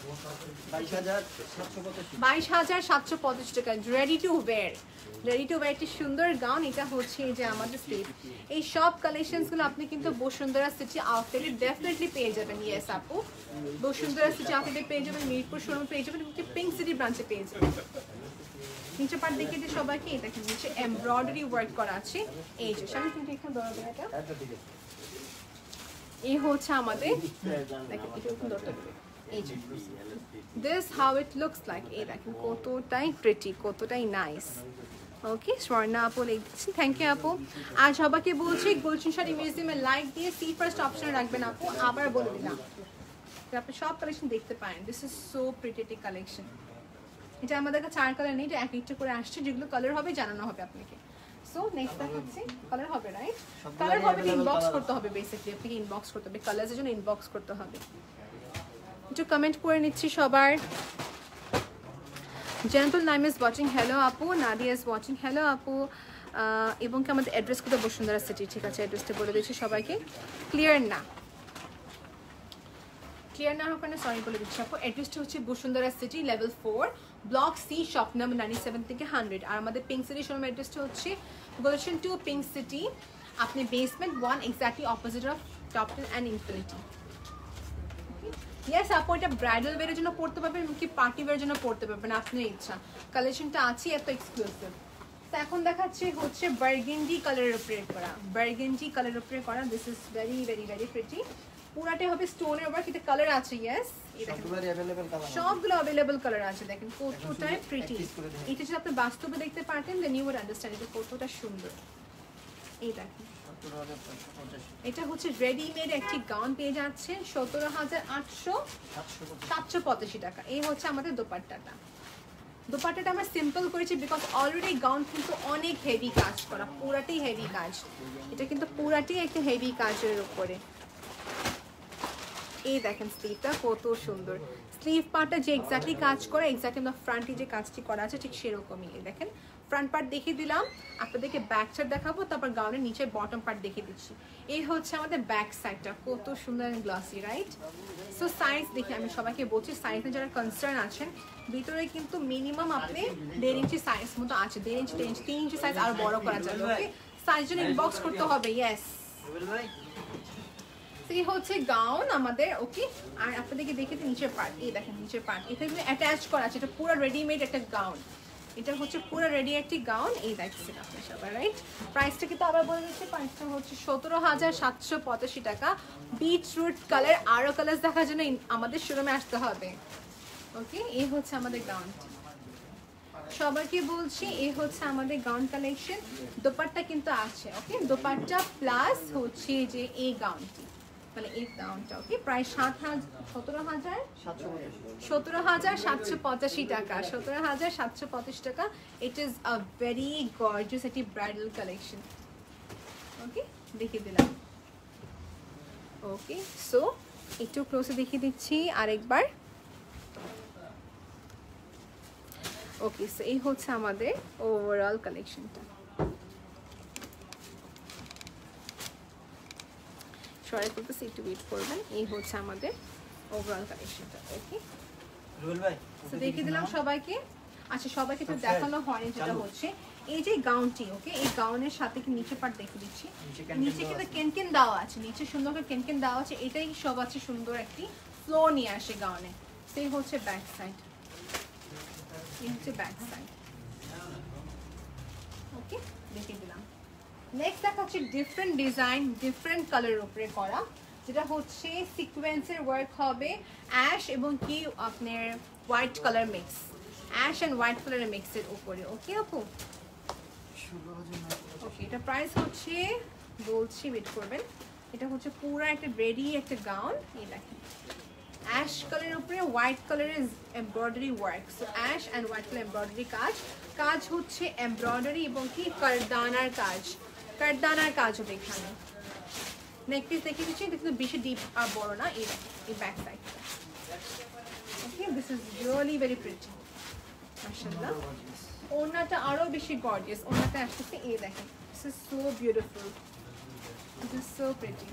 বাইশ হাজার সাতশো পঁচিশ টাকা। Ready to wear, ready to wear একটি সুন্দর গাউন। এটা হচ্ছে এই যে আমাদের স্লিভ। এই সব কালেকশনসগুলো আপনি কিন্তু বসুন্ধরা সিটি আউটলেটে ডেফিনেটলি পেয়ে যাবেন। ইয়েস আপু, বসুন্ধরা সিটি আউটলেটে পেয়ে যাবেন, মিরপুর শোরুম পেয়ে যাবেন, পিঙ্ক সিটি ব্রাঞ্চে পেয়ে যাবেন। নিচে পার্ট দেখে দিই সবাইকে, এই দেখেন নিচে এমব্রয়ডারি ওয়ার্ক করা আছে। এই যে সামনে কিন্তু এখানে ধরা দেবে, এটা এই হচ্ছে আমাদের দেখেন, এটা কিন্তু ধরতে হবে। এই যে this how it looks like. এই দেখেন কতটাই প্রিটি, কতটাই নাইস। ওকে, স্বর্ণা আপু লিখছেন, থ্যাংক ইউ আপু। আর সবাইকে বলছি গুলশান শাড়ি মিউজিয়ামে লাইক দিয়ে সি ফার্স্ট অপশন রাখবেন আপু। আবার বলে দিলাম, আপনি সব কালেকশন দেখতে পারেন। This is so pretty collection. এটা আমাদের কাছে চার কালার নেই, এটা এক একটা করে আসছে। যেগুলো কালার হবে জানানো হবে আপনাকে। সো নেক্সট দেখাচ্ছি, কালার হবে রাইট, কালার হবে ইনবক্স করতে হবে। বেসিক্যালি আপনাকে ইনবক্স করতে হবে, কালারের জন্য ইনবক্স করতে হবে। একটু কমেন্ট করে নিচ্ছি সবার। Gentle Naim is watching, hello আপু। নাদিয়া ইজ ওয়াচিং, হ্যালো আপু। এবং কি আমাদের অ্যাড্রেস কোথাও? বসুন্ধরা সিটি। ঠিক আছে, অ্যাড্রেসটা বলে দিচ্ছি সবাইকে। ক্লিয়ার না, ক্লিয়ার না হোক না, সরি বলে দিচ্ছি আপু। অ্যাড্রেসটা হচ্ছে Bashundhara City, level four, block C, shop number ninety seven থেকে হান্ড্রেড। আর আমাদের পিঙ্ক সিটি শোরুম অ্যাড্রেসটা হচ্ছে গুলশান টু, পিঙ্ক সিটি, আপনি basement one, exactly opposite of Top Ten and Infinity. Yes আপু, এটা ব্রাইডাল ওয়্যারের জন্য পড়তে পারবেন, কি পার্টি ওয়্যারের জন্য পড়তে পারবেন, আপনার ইচ্ছা। কালেকশনটা আছে এত এক্সক্লুসিভ। তো এখন দেখাচ্ছি হচ্ছে বার্গেন্ডি কালারের উপরে করা, বার্গেন্ডি কালারের উপরে করা। This is very very very pretty. পুরাটাই হবে স্টোনের ওয়ার্ক। এটা কালার আছে, ইয়েস সবগুলো অ্যাভেলেবল কালার আছে। দেখেন কতটাই প্রিটি। এটা যদি আপনি বাস্তবে দেখতে পারতেন দেন ইউ উড আন্ডারস্ট্যান্ড এটা কতটা সুন্দর। এই দেখেন, এটা হচ্ছে রেডিমেড একটি গাউন পেয়ে যাচ্ছে সতেরো হাজার আটশো সাতশো পঁচাশি টাকা। এই হচ্ছে আমাদের দোপাট্টাটা। দোপাট্টাটা আমরা সিম্পল করেছি বিকজ অলরেডি গাউন কিন্তু অনেক হেভি কাজ করা, পুরাটাই হেভি কাজ। এটা কিন্তু পুরাটাই একটা হেভি কাজের উপরে। এই দেখেন স্লিভটা কত সুন্দর। স্লিভ পার্টটা যে এক্স্যাক্টলি কাজ করে, এক্স্যাক্টলি আমরা ফ্রন্টে যে কাজটি করা আছে ঠিক সেরকমই। এই দেখেন ফ্রন্ট পার্ট দেখিয়ে দিলাম, আপনাদেরকে ব্যাক সাইড দেখাবো, তারপর গাউনের নিচে বটম পার্ট দেখিয়ে দিচ্ছি। এই হচ্ছে আমাদের ব্যাক সাইডটা, কত সুন্দর গ্লসি রাইট। সো সাইজ দেখি আমি সবাইকে বলছি, সাইজে যারা কনসার্ন আছেন, ভিতরে কিন্তু মিনিমাম আপনি দেড় ইঞ্চি সাইজ মতো আছে, দেড় ইঞ্চি দেড় ইঞ্চি তিন ইঞ্চি সাইজ আরো বড় করা যাবে। ওকে, সাইজ জন্য ইনবক্স করতে হবে। ইয়েস, এই হচ্ছে গাউন আমাদের। ওকে, আর আপনাদেরকে দেখে নিচের পার্ট, এই দেখেন নিচের পার্ট, এটা অ্যাটাচ করা আছে। এটা পুরো রেডিমেড একটা গাউন, এটা হচ্ছে পুরো রেডি একটি গাউন। এই দেখছেন আপনি সবাই রাইট। প্রাইসটা কিন্তু আবার বলে দিচ্ছি, প্রাইসটা হচ্ছে সতেরো হাজার সাতশো পঁচাশি টাকা। বিটরুট কালার, আরো কালার দেখার জন্য আমাদের শোরুমে আসতে হবে। ওকে, এই হচ্ছে আমাদের গাউনটি। সবাইকে বলছি এই হচ্ছে আমাদের গাউন কালেকশন। দোপাট্টা কিন্তু আছে। ওকে, দোপাট্টা প্লাস হচ্ছে যে এই গাউনটি, মানে এই গাউনটা। ওকে, প্রায় সাত হাজার সতেরো হাজার সতেরো হাজার সাতশো পঁচাশি টাকা, সতেরো হাজার সাতশো পঁচাশি টাকা। It is a very gorgeous একটি ব্রাইডাল কালেকশন। ওকে, দেখিয়ে দিলাম। ওকে, সো একটু ক্লোজে দেখিয়ে দিচ্ছি আরেকবার। ওকে, সো এই হচ্ছে আমাদের ওভারঅল কালেকশনটা। সবাই করতেছি, একটু ওয়েট করবেন। এই হচ্ছে আমাদের ওভারঅল কালেকশনটা। ওকে, সো দেখিয়ে দিলাম সবাইকে। আচ্ছা, সবাইকে তো দেখানো হয়নি, যেটা হচ্ছে এই যে গাউনটি। ওকে, এই গাউনের সাথে কি নিচে পার্ট দেখে দিচ্ছি, নিচে কিন্তু কেনকেন দেওয়া আছে, নিচে সুন্দর করে কেনকেন দেওয়া আছে। এটাই সব আছে, সুন্দর একটি ফ্লো নিয়ে আসে গাউনে। সেই হচ্ছে ব্যাক সাইড, এই হচ্ছে ব্যাক সাইড। ওকে, দেখে দিলাম। নেক্সট দেখা হচ্ছে ডিফারেন্ট ডিজাইন, ডিফারেন্ট কালারের উপরে করা, যেটা হচ্ছে সিকোয়েন্সের ওয়ার্ক হবে, অ্যাশ এবং কি আপনার white colour mix, ash and white কালারের মিক্সের উপরে। ওকে আপু, ওকে এটা প্রাইস হচ্ছে বলছি, ওয়েট করবেন, এটা হচ্ছে পুরো একটা রেডি একটা গাউন। এই দেখেন অ্যাশ কালারের উপরে হোয়াইট কালারের embroidery work, so ash and white colour embroidery কাজ, কাজ হচ্ছে এমব্রয়ডারি এবং কি কারদানার কাজ, কারদানার কাজ হবে এখানে। নেক পিস দেখে দিচ্ছি, এটা কিন্তু বেশি ডিপ আর বড় না, এই এই ব্যাক সাইডটা। Okay, this is really very pretty, মাশাআল্লাহ। ওড়নাটা আরো বেশি গর্জিয়াস, ওড়নাটা আসছে এই দেখেন, this is so beautiful, this is so pretty.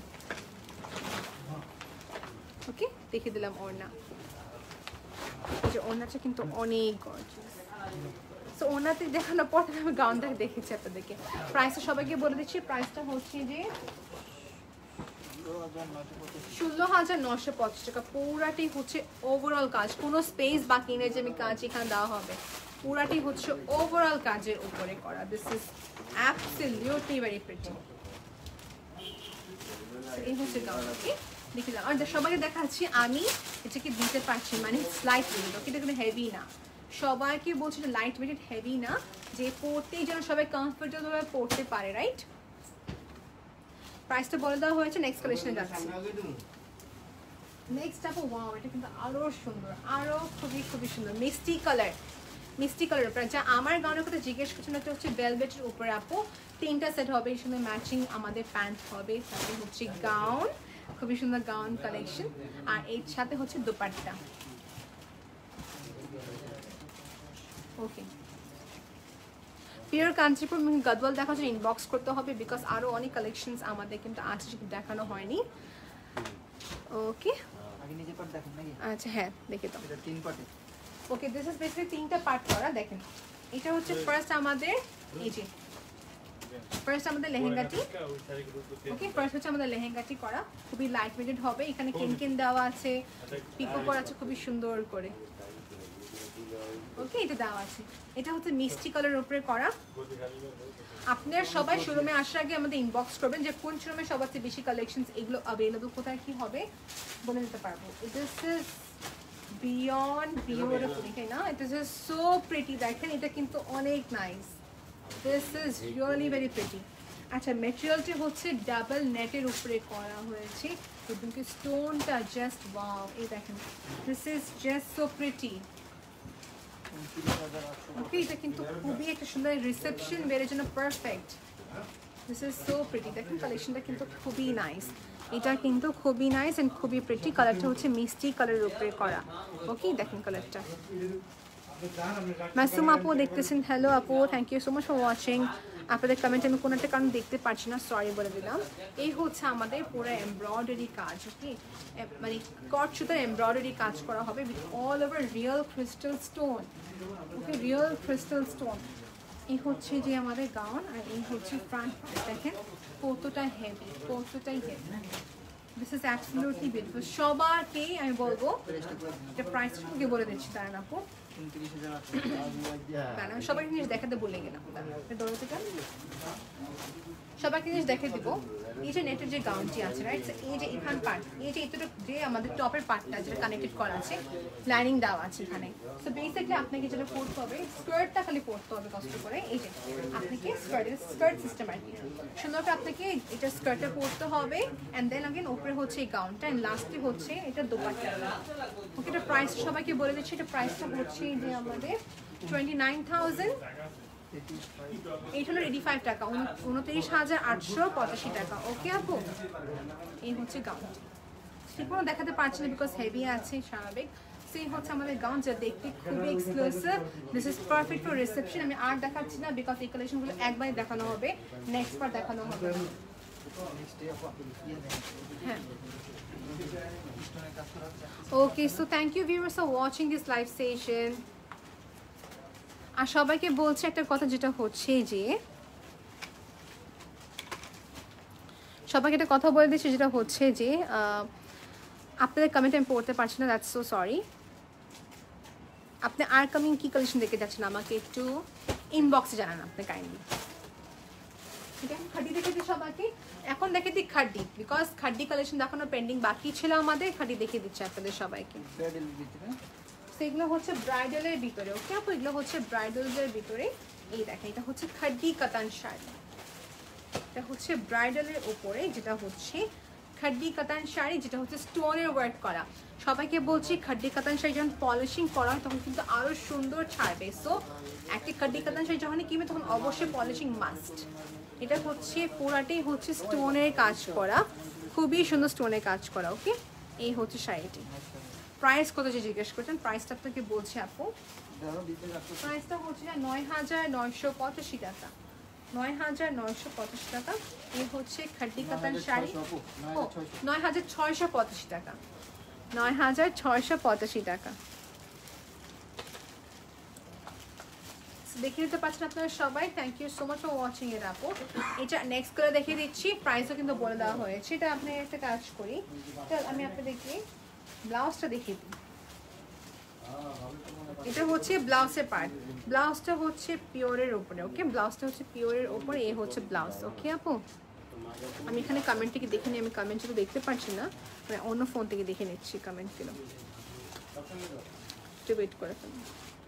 Okay, দেখে দিলাম ওড়না, এই যে ওড়নাটা কিন্তু অনেক গর্জিয়াস। সো ওড়নাতে দেখানোর পর আমি গাউনটা দেখেছি আপনাদেরকে। প্রাইসটা সবাইকে বলে দিচ্ছি, প্রাইসটা হচ্ছে যে ষোলো হাজার নশো পঞ্চাশ টাকা। পুরাটি হচ্ছে ওভারঅল কাজ, কোনো স্পেস বাকি নেই যে আমি কাজ এখানে দেওয়া হবে, পুরাটি হচ্ছে ওভারঅল কাজের উপরে করা। This is absolutely very pretty. এই হচ্ছে গাউন। ওকে, দেখে দিলাম। আর সবাইকে দেখাচ্ছি আমি এটাকে দিতে পারছি, মানে লাইট ওয়েট, ওকে, এটা কোনো হেভি না। সবাইকে বলছি যে লাইট ওয়েটেড, হেভি না, যে পরতেই যেন সবাই কমফোর্টেবল ভাবে পরতে পারে, রাইট? প্রাইসটা বলে দেওয়া হয়েছে। নেক্সট কালেকশনে যাচ্ছি। নেক্সট আপু, ওয়াও, এটা কিন্তু আরো সুন্দর, আরো খুবই খুবই সুন্দর, মিষ্টি কালার, মিষ্টি কালার উপরে। যা আমার গাউনের কথা জিজ্ঞেস করছেন, এটা হচ্ছে ভেলভেটের উপরে আপু, তিনটা সেট হবে, এর সঙ্গে ম্যাচিং আমাদের প্যান্ট হবে, তারপরে হচ্ছে গাউন, খুবই সুন্দর গাউন কালেকশন, আর এর সাথে হচ্ছে দোপাট্টা। ওকে, পিওর কাঞ্চিপুর গদওয়াল দেখা হচ্ছে, ইনবক্স করতে হবে, বিকজ আরো অনেক কালেকশনস আমাদের কিন্তু আছে যেটা দেখানো হয়নি। ওকে, আগে নিজে পার্ট দেখেন নাকি? আচ্ছা হ্যাঁ, দেখে দাও। এটা তিন পার্টে। ওকে, দিস ইজ বেসিক্যালি তিনটা পার্ট করা। দেখেন, এটা হচ্ছে ফার্স্ট আমাদের, এই যে ফার্স্ট আমাদের লেহেঙ্গাটি। ওকে, ফার্স্ট হচ্ছে আমাদের লেহেঙ্গাটি করা, খুবই লাইট ওয়েটেড হবে, এখানে কিনকিন দেওয়া আছে, পিকো করা আছে খুবই সুন্দর করে। ওকে, এটা দেওয়া আছে, এটা হচ্ছে মিষ্টি কালারের উপরে করা। আপনার সবাই শোরুমে আসার আগে আমাদের ইনবক্স করবেন যে কোন শোরুমে সবচেয়ে বেশি কালেকশনস এগুলো অ্যাভেলেবল, কোথায় কি হবে বলে দিতে পারবো। দিস ইজ বিয়ন্ড বিউটিফুল, তাই না? ইট ইজ সো প্রিটি, দেখেন এটা কিন্তু অনেক nice, this is really very pretty. আচ্ছা, মেটেরিয়ালটি হচ্ছে ডাবল নেটের উপরে করা হয়েছে এবং কি স্টোনটা জাস্ট ওয়াও, এই দেখেন, this is just so pretty. Okay, এটা কিন্তু খুবই একটা সুন্দর রিসেপশন বেরের জন্য perfect. This is so pretty, দেখেন কালেকশনটা কিন্তু খুবই নাইস, এটা কিন্তু খুবই নাইস এন্ড খুবই প্রিটি। কালারটা হচ্ছে মিষ্টি কালারের উপরে করা। ওকে, দেখেন কালারটা। মাসুম আপু দেখতেছেন, হ্যালো আপু, thank you so much for watching. আপনাদের কমেন্ট আমি কোনো একটা কারণ দেখতে পাচ্ছি না, সরি বলে দিলাম। এই হচ্ছে আমাদের পুরো এমব্রয়ডারি কাজ। ওকে, মানে কট সুতার এমব্রয়ডারি কাজ করা হবে with all over real crystal stone. Okay, real crystal stone. এই হচ্ছে যে আমাদের গাউন, আর এই হচ্ছে ফ্রন্ট পার্ট। দেখেন কতটা হেভি, কতটাই heavy. This is absolutely beautiful. সবাইকেই আমি বলবো, এটা প্রাইসটাকে বলে দিচ্ছি, তার না আপু, আমি সবাইকে জিনিস দেখাতে বলে গেলাম, দরজাটা সবাইকে জিনিস দেখে দিব। এই যে নেটের যে গাউনটি আছে, রাইট, এই যে এখান পার্ট, এই যে এতটা যে আমাদের টপের পার্টটা যেটা কানেক্টেড করা আছে, লাইনিং দেওয়া আছে এখানে। সো বেসিক্যালি আপনাকে যেটা পড়তে হবে, স্কার্টটা খালি পড়তে হবে কষ্ট করে। এই যে আপনাকে স্কার্ট, স্কার্ট সিস্টেম আর কি, সুন্দর করে আপনাকে এটা স্কার্টটা পড়তে হবে, অ্যান্ড দেন আগেন উপরে হচ্ছে এই গাউনটা, অ্যান্ড লাস্টে হচ্ছে এটা দোপাট্টা। ওকে, এটা প্রাইস সবাইকে বলে দিচ্ছি, এটা প্রাইসটা হচ্ছে যে আমাদের twenty nine thousand eight hundred eighty five টাকা, উনত্রিশ হাজার আটশো পঁচাশি টাকা। ওকে আপু, এই হচ্ছে গাউনটি। ঠিক কোনো দেখাতে পারছি না বিকজ হেভি আছে, স্বাভাবিক। সেই হচ্ছে আমাদের গাউন, যা দেখতে খুবই exclusive. This is perfect for reception. আমি আর দেখাচ্ছি না বিকজ এই কালেকশনগুলো একবারই দেখানো হবে, নেক্সট বার দেখানো হবে। হ্যাঁ, okay, so thank you viewers for watching this live session. আর সবাইকে বলছে একটা কথা, যেটা হচ্ছে যে সবাইকে একটা কথা বলে দিচ্ছি, যেটা হচ্ছে যে আপনাদের কমেন্ট আমি পড়তে পারছি না, দ্যাটস সো সরি। আপনি আর কামিং কি কালেকশন দেখে যাচ্ছেন আমাকে একটু ইনবক্সে জানান আপনি কাইন্ডলি। ঠিক আছে, খাড্ডি দেখে দিই সবাইকে। এখন দেখে দিই খাড্ডি, বিকজ খাড্ডি কালেকশন দেখানো পেন্ডিং বাকি ছিল আমাদের। খাড্ডি দেখে দিচ্ছি আপনাদের সবাইকে। সেগুলো হচ্ছে ব্রাইডালের ভিতরে, ওকে আপু, এগুলো হচ্ছে ব্রাইডালদের ভিতরে। এই দেখেন, এটা হচ্ছে খাড্ডি কাতান শাড়ি, এটা হচ্ছে ব্রাইডালের উপরে, যেটা হচ্ছে খাড্ডি কাতান শাড়ি, যেটা হচ্ছে স্টোনের ওয়ার্ক করা। সবাইকে বলছি খাড্ডি কাতান শাড়ি যখন পলিশিং করা হয় তখন কিন্তু আরো সুন্দর ছাড়বে। সো একটি খাড্ডি কাতান শাড়ি যখন কিনবে তখন অবশ্যই পলিশিং মাস্ট। এটা হচ্ছে পুরাটাই হচ্ছে স্টোনের কাজ করা, খুবই সুন্দর স্টোনের কাজ করা। ওকে, এই হচ্ছে শাড়িটি। প্রাইস কত যে জিজ্ঞেস করছেন, প্রাইসটা আপনাকে বলছি আপু। প্রাইসটা হচ্ছে নয় হাজার নয়শো পঁচাশি টাকা, নয় হাজার নয়শো পঁচাশি টাকা। এই হচ্ছে খাড্ডি কাতান শাড়ি। ও নয় হাজার ছয়শো পঁচাশি টাকা, নয় হাজার ছয়শো পঁচাশি টাকা। দেখে নিতে পারছেন আপনারা সবাই। Thank you so much for watching এর আপু। এটা নেক্সট করে দেখিয়ে দিচ্ছি, প্রাইসও কিন্তু বলে দেওয়া হয়েছে। এটা আপনি একটা কাজ করি, আমি আপনাদেরকে ব্লাউজটা দেখিয়ে দিই। এটা হচ্ছে ব্লাউজের পার্ট, ব্লাউজটা হচ্ছে পিওরের উপরে। ওকে, ব্লাউজটা হচ্ছে পিওরের উপরে, এই হচ্ছে ব্লাউজ। ওকে আপু, আমি এখানে কমেন্ট থেকে দেখে নিই, আমি কমেন্টগুলো দেখতে পাচ্ছি না, মানে অন্য ফোন থেকে দেখে নিচ্ছি কমেন্টগুলো। একটু ওয়েট করে ফেলুন।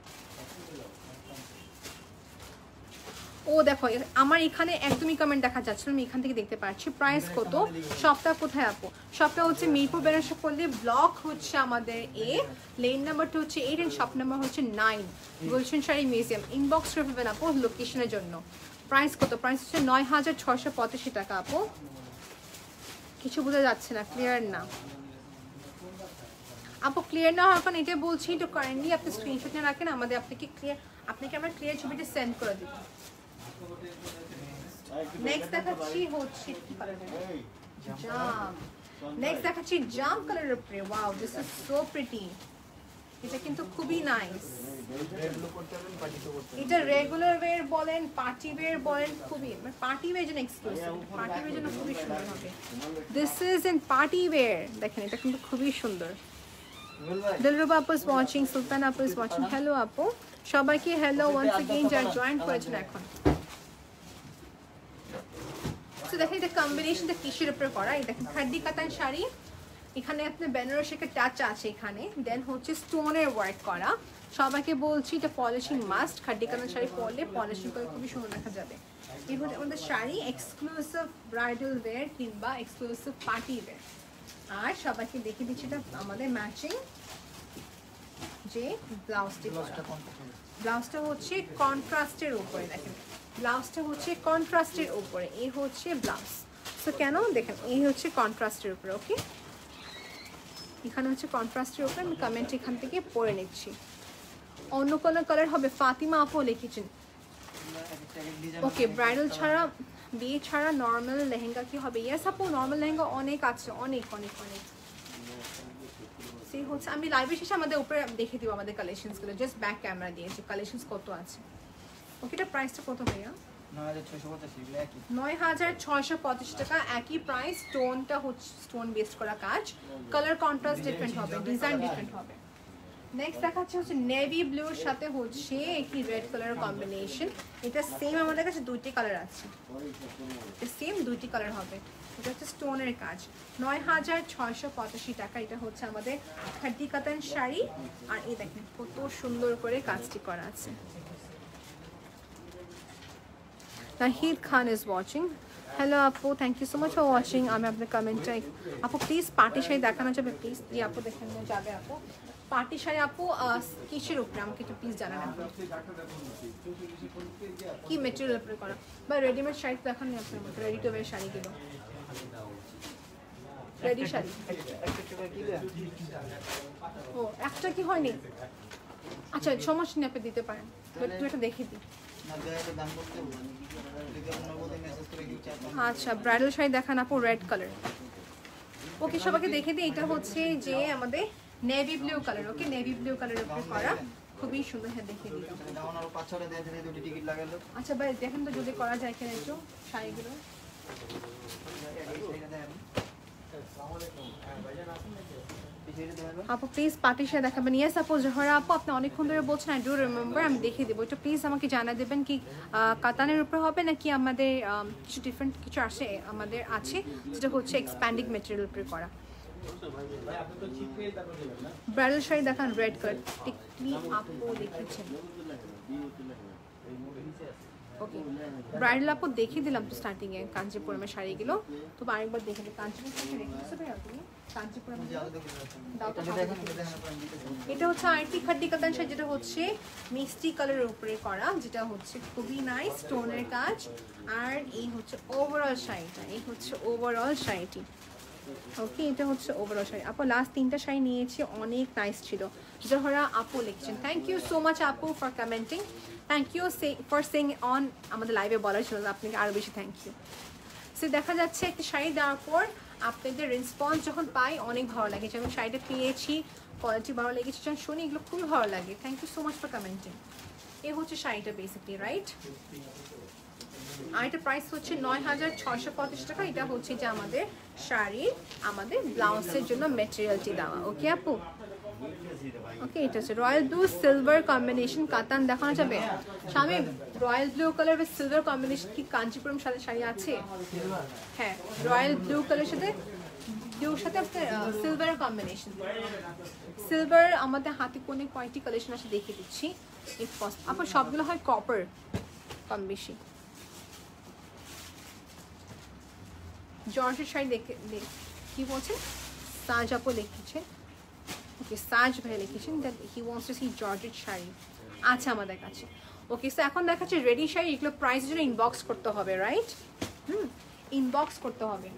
ও দেখো, আমার এখানে একদমই কমেন্ট দেখা যাচ্ছে না, আমি এখান থেকে দেখতে পাচ্ছি। প্রাইস কত, শপটা কোথায় আপু? শপটা হচ্ছে মিরপুর বেনারসি পল্লী, ব্লক হচ্ছে আমাদের এ, লেন নাম্বারটা হচ্ছে এইট, এন্ড শপ নাম্বার হচ্ছে nine, Gulshan sari Museum. Inbox করে ফেলবেন আপু লোকেশনের জন্য। প্রাইস কত? প্রাইস হচ্ছে নয় হাজার ছয়শো পঁচাশি টাকা। আপু কিছু বোঝা যাচ্ছে না, ক্লিয়ার না আপু, ক্লিয়ার না হওয়ার কারণে এটা বলছি, একটু কাইন্ডলি আপনি স্ক্রিনশট নিয়ে রাখেন, আমাদের আপনাকে ক্লিয়ার, আপনাকে আমরা ক্লিয়ার ছবিটা সেন্ড করে দিব। নেক্সট দেখাচ্ছি হচ্ছে জাম, নেক্সট দেখাচ্ছি জাম কালারের উপরে। Wow, this is so pretty, এটা কিন্তু খুবই নাইস। এটা রেগুলার ওয়্যার বলেন, পার্টি ওয়্যার বলেন, খুবই পার্টি ওয়্যার জন্য এক্সক্লুসিভ, পার্টি ওয়্যার জন্য খুবই সুন্দর হবে। This is in party wear, দেখেন এটা কিন্তু খুবই সুন্দর। দিলরুবা আপু ইজ ওয়াচিং, সুলতান আপু ইজ ওয়াচিং। হ্যালো আপু, সবাইকে হ্যালো ওয়ান্স अगेन যারা জয়েন করেছেন এখন। সো দেখেন এটা কম্বিনেশনটা কিসের উপরে করা, এই দেখেন খাড্ডি কাতান শাড়ি, এখানে আপনার বেনারসি একটা টাচ আছে এখানে, দেন হচ্ছে স্টোনের ওয়ার্ক করা। সবাইকে বলছি এটা পলিশিং মাস্ট, খাড্ডি কাতান শাড়ি পরলে পলিশিং করে খুবই সুন্দর দেখা যাবে। এই হচ্ছে আমাদের শাড়ি, এক্সক্লুসিভ ব্রাইডাল ওয়্যার কিংবা এক্সক্লুসিভ পার্টি ওয়্যার। আর সবাইকে দেখিয়ে দিচ্ছি এটা আমাদের ম্যাচিং যে ব্লাউজটি, ব্লাউজটা হচ্ছে কন্ট্রাস্টের উপরে। দেখেন ব্লাউজটা হচ্ছে কন্ট্রাস্টের উপরে, এই হচ্ছে ব্লাউজ। সো কেন দেখেন, এই হচ্ছে কন্ট্রাস্টের উপরে। ওকে, এখানে হচ্ছে কন্ট্রাস্টের উপরে, আমি কমেন্ট এখান থেকে পড়ে নিচ্ছি। অন্য কোনো কালার হবে, ফাতিমা আপু লিখেছেন। ওকে, ব্রাইডাল ছাড়া, বিয়ে ছাড়া নর্মাল লেহেঙ্গা কি হবে? ইয়েস আপু, নর্মাল লেহেঙ্গা অনেক আছে, অনেক অনেক অনেক। সেই হচ্ছে আমি লাইভে শেষে আমাদের উপরে দেখে দিব আমাদের কালেকশনসগুলো, জাস্ট ব্যাক ক্যামেরা দিয়েছি কালেকশনস কত আছে। ওকে, এটা প্রাইসটা কত ভাইয়া? নয় হাজার ছয়শো পঁচাশি টাকা, একই প্রাইস। স্টোনটা হচ্ছে স্টোন বেসড করা কাজ, কালার কন্ট্রাস্ট ডিফারেন্ট হবে, ডিজাইন ডিফারেন্ট হবে। নেক্সট দেখাচ্ছে হচ্ছে নেভি ব্লুর সাথে হচ্ছে একটি রেড কালারের কম্বিনেশন। এটা সেম আমাদের কাছে দুইটি কালার আছে, এটা সেম দুইটি কালার হবে। এটা হচ্ছে স্টোনের কাজ, নয় হাজার ছয়শো পঁচাশি টাকা। এটা হচ্ছে আমাদের খাড্ডি কাতান শাড়ি, আর এই দেখেন কত সুন্দর করে কাজটি করা আছে। Nahid Khan is watching. Hello আপু, thank you so much for watching. আমি আপনার কমেন্টটা আপু প্লিজ পার্টি শাড়ি দেখানো যাবে প্লিজ? এই আপু দেখানো যাবে আপু পার্টি শাড়ি আপু কিসের উপরে আমাকে একটু প্লিজ জানান, কি মেটেরিয়াল উপরে করা, বা রেডিমেড শাড়ি দেখান নি আপনার মতো, রেডি টু ওয়্যার শাড়িগুলো, রেডি শাড়ি। ও একটা কি হয়নি? আচ্ছা সমস্যা নেই, আপনি দিতে পারেন, একটু এটা দেখে দিই। আচ্ছা ব্রাইডাল শাড়ি দেখান আপু, রেড কালার। ওকে সবাইকে দেখে দিই, এটা হচ্ছে যে আমাদের navy blue colour. Okay, navy blue কালারের উপরে করা, খুবই সুন্দর। হ্যাঁ দেখে দিই। আচ্ছা ভাই দেখেন তো যদি করা যায় কিনা একটু শাড়িগুলো। আপু প্লিজ পার্টি শাড়ি দেখাবেন। ইয়েস আপু জোহরা আপু, আপনি অনেকক্ষণ ধরে বলছেন, আই ডু রিমেম্বার, আমি দেখিয়ে দেবো। একটু প্লিজ আমাকে জানা দেবেন কি কাতানের উপরে হবে নাকি আমাদের কিছু ডিফারেন্ট কিছু আসে আমাদের আছে যেটা হচ্ছে এক্সপ্যান্ডিং ম্যাটেরিয়াল উপরে করা। ব্রাইডাল শাড়ি দেখান রেড কালার টিকলি আপু দেখিয়েছেন। ওকে ব্রাইডাল আপু দেখিয়ে দিলাম তো স্টার্টিংয়ে কাঞ্চিপুরমের শাড়িগুলো, তো আরেকবার দেখে দিই। কাঞ্চিপুরম তুমি কাঞ্চিপুরম এটা হচ্ছে আরেকটি খাড্ডি কাতান শাড়ি, যেটা হচ্ছে মিষ্টি কালারের উপরে করা, যেটা হচ্ছে খুবই নাইস স্টোনের কাজ। আর এই হচ্ছে ওভারঅল শাড়িটা, এই হচ্ছে ওভারঅল শাড়িটি। ওকে এটা হচ্ছে ওভারঅল শাড়ি। আপু লাস্ট তিনটা শাড়ি নিয়েছি, অনেক নাইস ছিল। জোহরা আপু লিখছেন, থ্যাংক ইউ সো মাচ আপু for commenting, thank you for sing on আমাদের লাইভে বলার জন্য আপনাকে আরও বেশি থ্যাংক ইউ। সে দেখা যাচ্ছে একটা শাড়ি দেওয়ার পর আপনাদের রেসপন্স যখন পাই অনেক ভালো লাগে, যেমন শাড়িটা পেয়েছি কোয়ালিটি ভালো লেগেছে যখন শুনি, এগুলো খুবই ভালো লাগে। Thank you so much for commenting. এ হচ্ছে শাড়িটা বেসিকলি, রাইট? আর এটা প্রাইস হচ্ছে নয় হাজার ছয়শো পঁচিশ টাকা। এটা হচ্ছে যে আমাদের শাড়ির আমাদের ব্লাউজের জন্য মেটেরিয়ালটি দেওয়া। ওকে আপু, ওকে এটা হচ্ছে রয়্যাল ব্লু সিলভার কম্বিনেশন কাতান দেখানো যাবে। স্বামী রয়্যাল ব্লু কালার বা সিলভার কম্বিনেশন কি কাঞ্চিপুরম সাথে শাড়ি আছে? হ্যাঁ রয়্যাল ব্লু কালারের সাথে ব্লুর সাথে আপনার সিলভার কম্বিনেশন। সিলভার আমাদের হাতে কোণে কয়েকটি কালেকশন আছে দেখিয়ে দিচ্ছি। ইফ পসিবল আপনার সবগুলো হয় কপার কম বেশি। জর্জের শাড়ি দেখে কি বলছেন? সাজ আপু লিখেছেন, ওকে সাজ ভাই লিখেছেন that he wants to see জর্জের শাড়ি আছে আমাদের কাছে। ওকে সো এখন দেখাচ্ছে রেডি শাড়ি, এগুলো প্রাইসের জন্য ইনবক্স করতে হবে, রাইট? হুম ইনবক্স করতে হবে।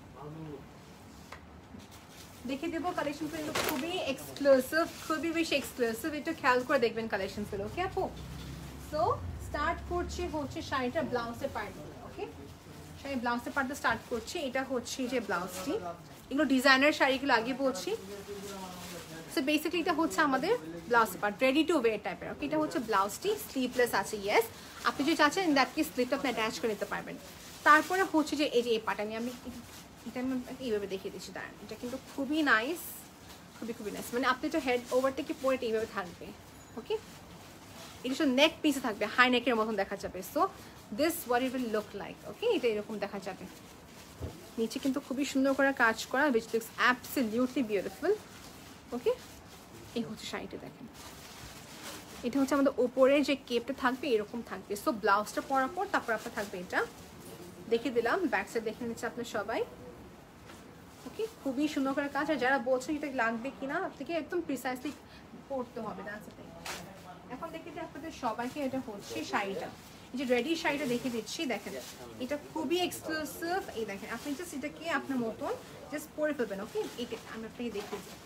দেখে দেবো কালেকশনগুলো, এগুলো খুবই এক্সক্লুসিভ, খুবই বেশি এক্সক্লুসিভ, একটু খেয়াল করে দেখবেন কালেকশনগুলো। ওকে আপু সো স্টার্ট করছি হচ্ছে শাড়িটা ব্লাউজের পার্ট। ওকে শাড়ি ব্লাউজের পার্ট স্টার্ট করছি। এটা হচ্ছে যে ব্লাউজটি, এগুলো ডিজাইনার শাড়িগুলো আগে বলছি। সো বেসিক্যালি এটা হচ্ছে আমাদের blouse part, ready to wear টাইপের। ওকে এটা হচ্ছে ব্লাউজটি, স্লিভলেস আছে। ইয়েস আপনি যদি চাচ্ছেন দ্যাট কি স্লিভটা আপনি অ্যাটাচ করে নিতে পারবেন। তারপরে হচ্ছে যে এই যে এই পার্ট আমি আমি এটা আমি এইভাবে দেখিয়ে দিচ্ছি, দাঁড়ান। এটা কিন্তু খুবই নাইস, খুবই খুবই নাইস, মানে আপনি তো হেড ওভারটেকে পরে এইভাবে থাকবে। ওকে এটা শুধু নেক পিসে থাকবে, হাই নেকের মতন দেখা যাবে। So this what it will look like. Okay এটা এরকম দেখা যাবে। নিচে কিন্তু খুবই সুন্দর করে কাজ করা, which looks absolutely beautiful. ওকে এই হচ্ছে শাড়িটা দেখেন, এটা হচ্ছে আমাদের ওপরে যে কেপটা থাকবে এরকম থাকবে। সো ব্লাউজটা পরার পর তারপর আপনার থাকবে এটা, দেখে দিলাম। ব্যাক সাইড দেখে নিচ্ছে আপনার সবাই। ওকে খুবই সুন্দর করে কাজ। আর যারা বলছেন এটা লাগবে কিনা আপনাকে একদম প্রিসাইসলি পরতে হবে। এখন দেখে দিই আপনাদের সবাইকে, এটা হচ্ছে শাড়িটা, এই যে রেডি শাড়িটা দেখে দিচ্ছি। দেখেন এটা খুবই এক্সক্লুসিভ। এই দেখেন আপনি জাস্ট এটাকে আপনার মতন জাস্ট পরে ফেলবেন। ওকে এটা আমি আপনাকে দেখিয়ে দিই।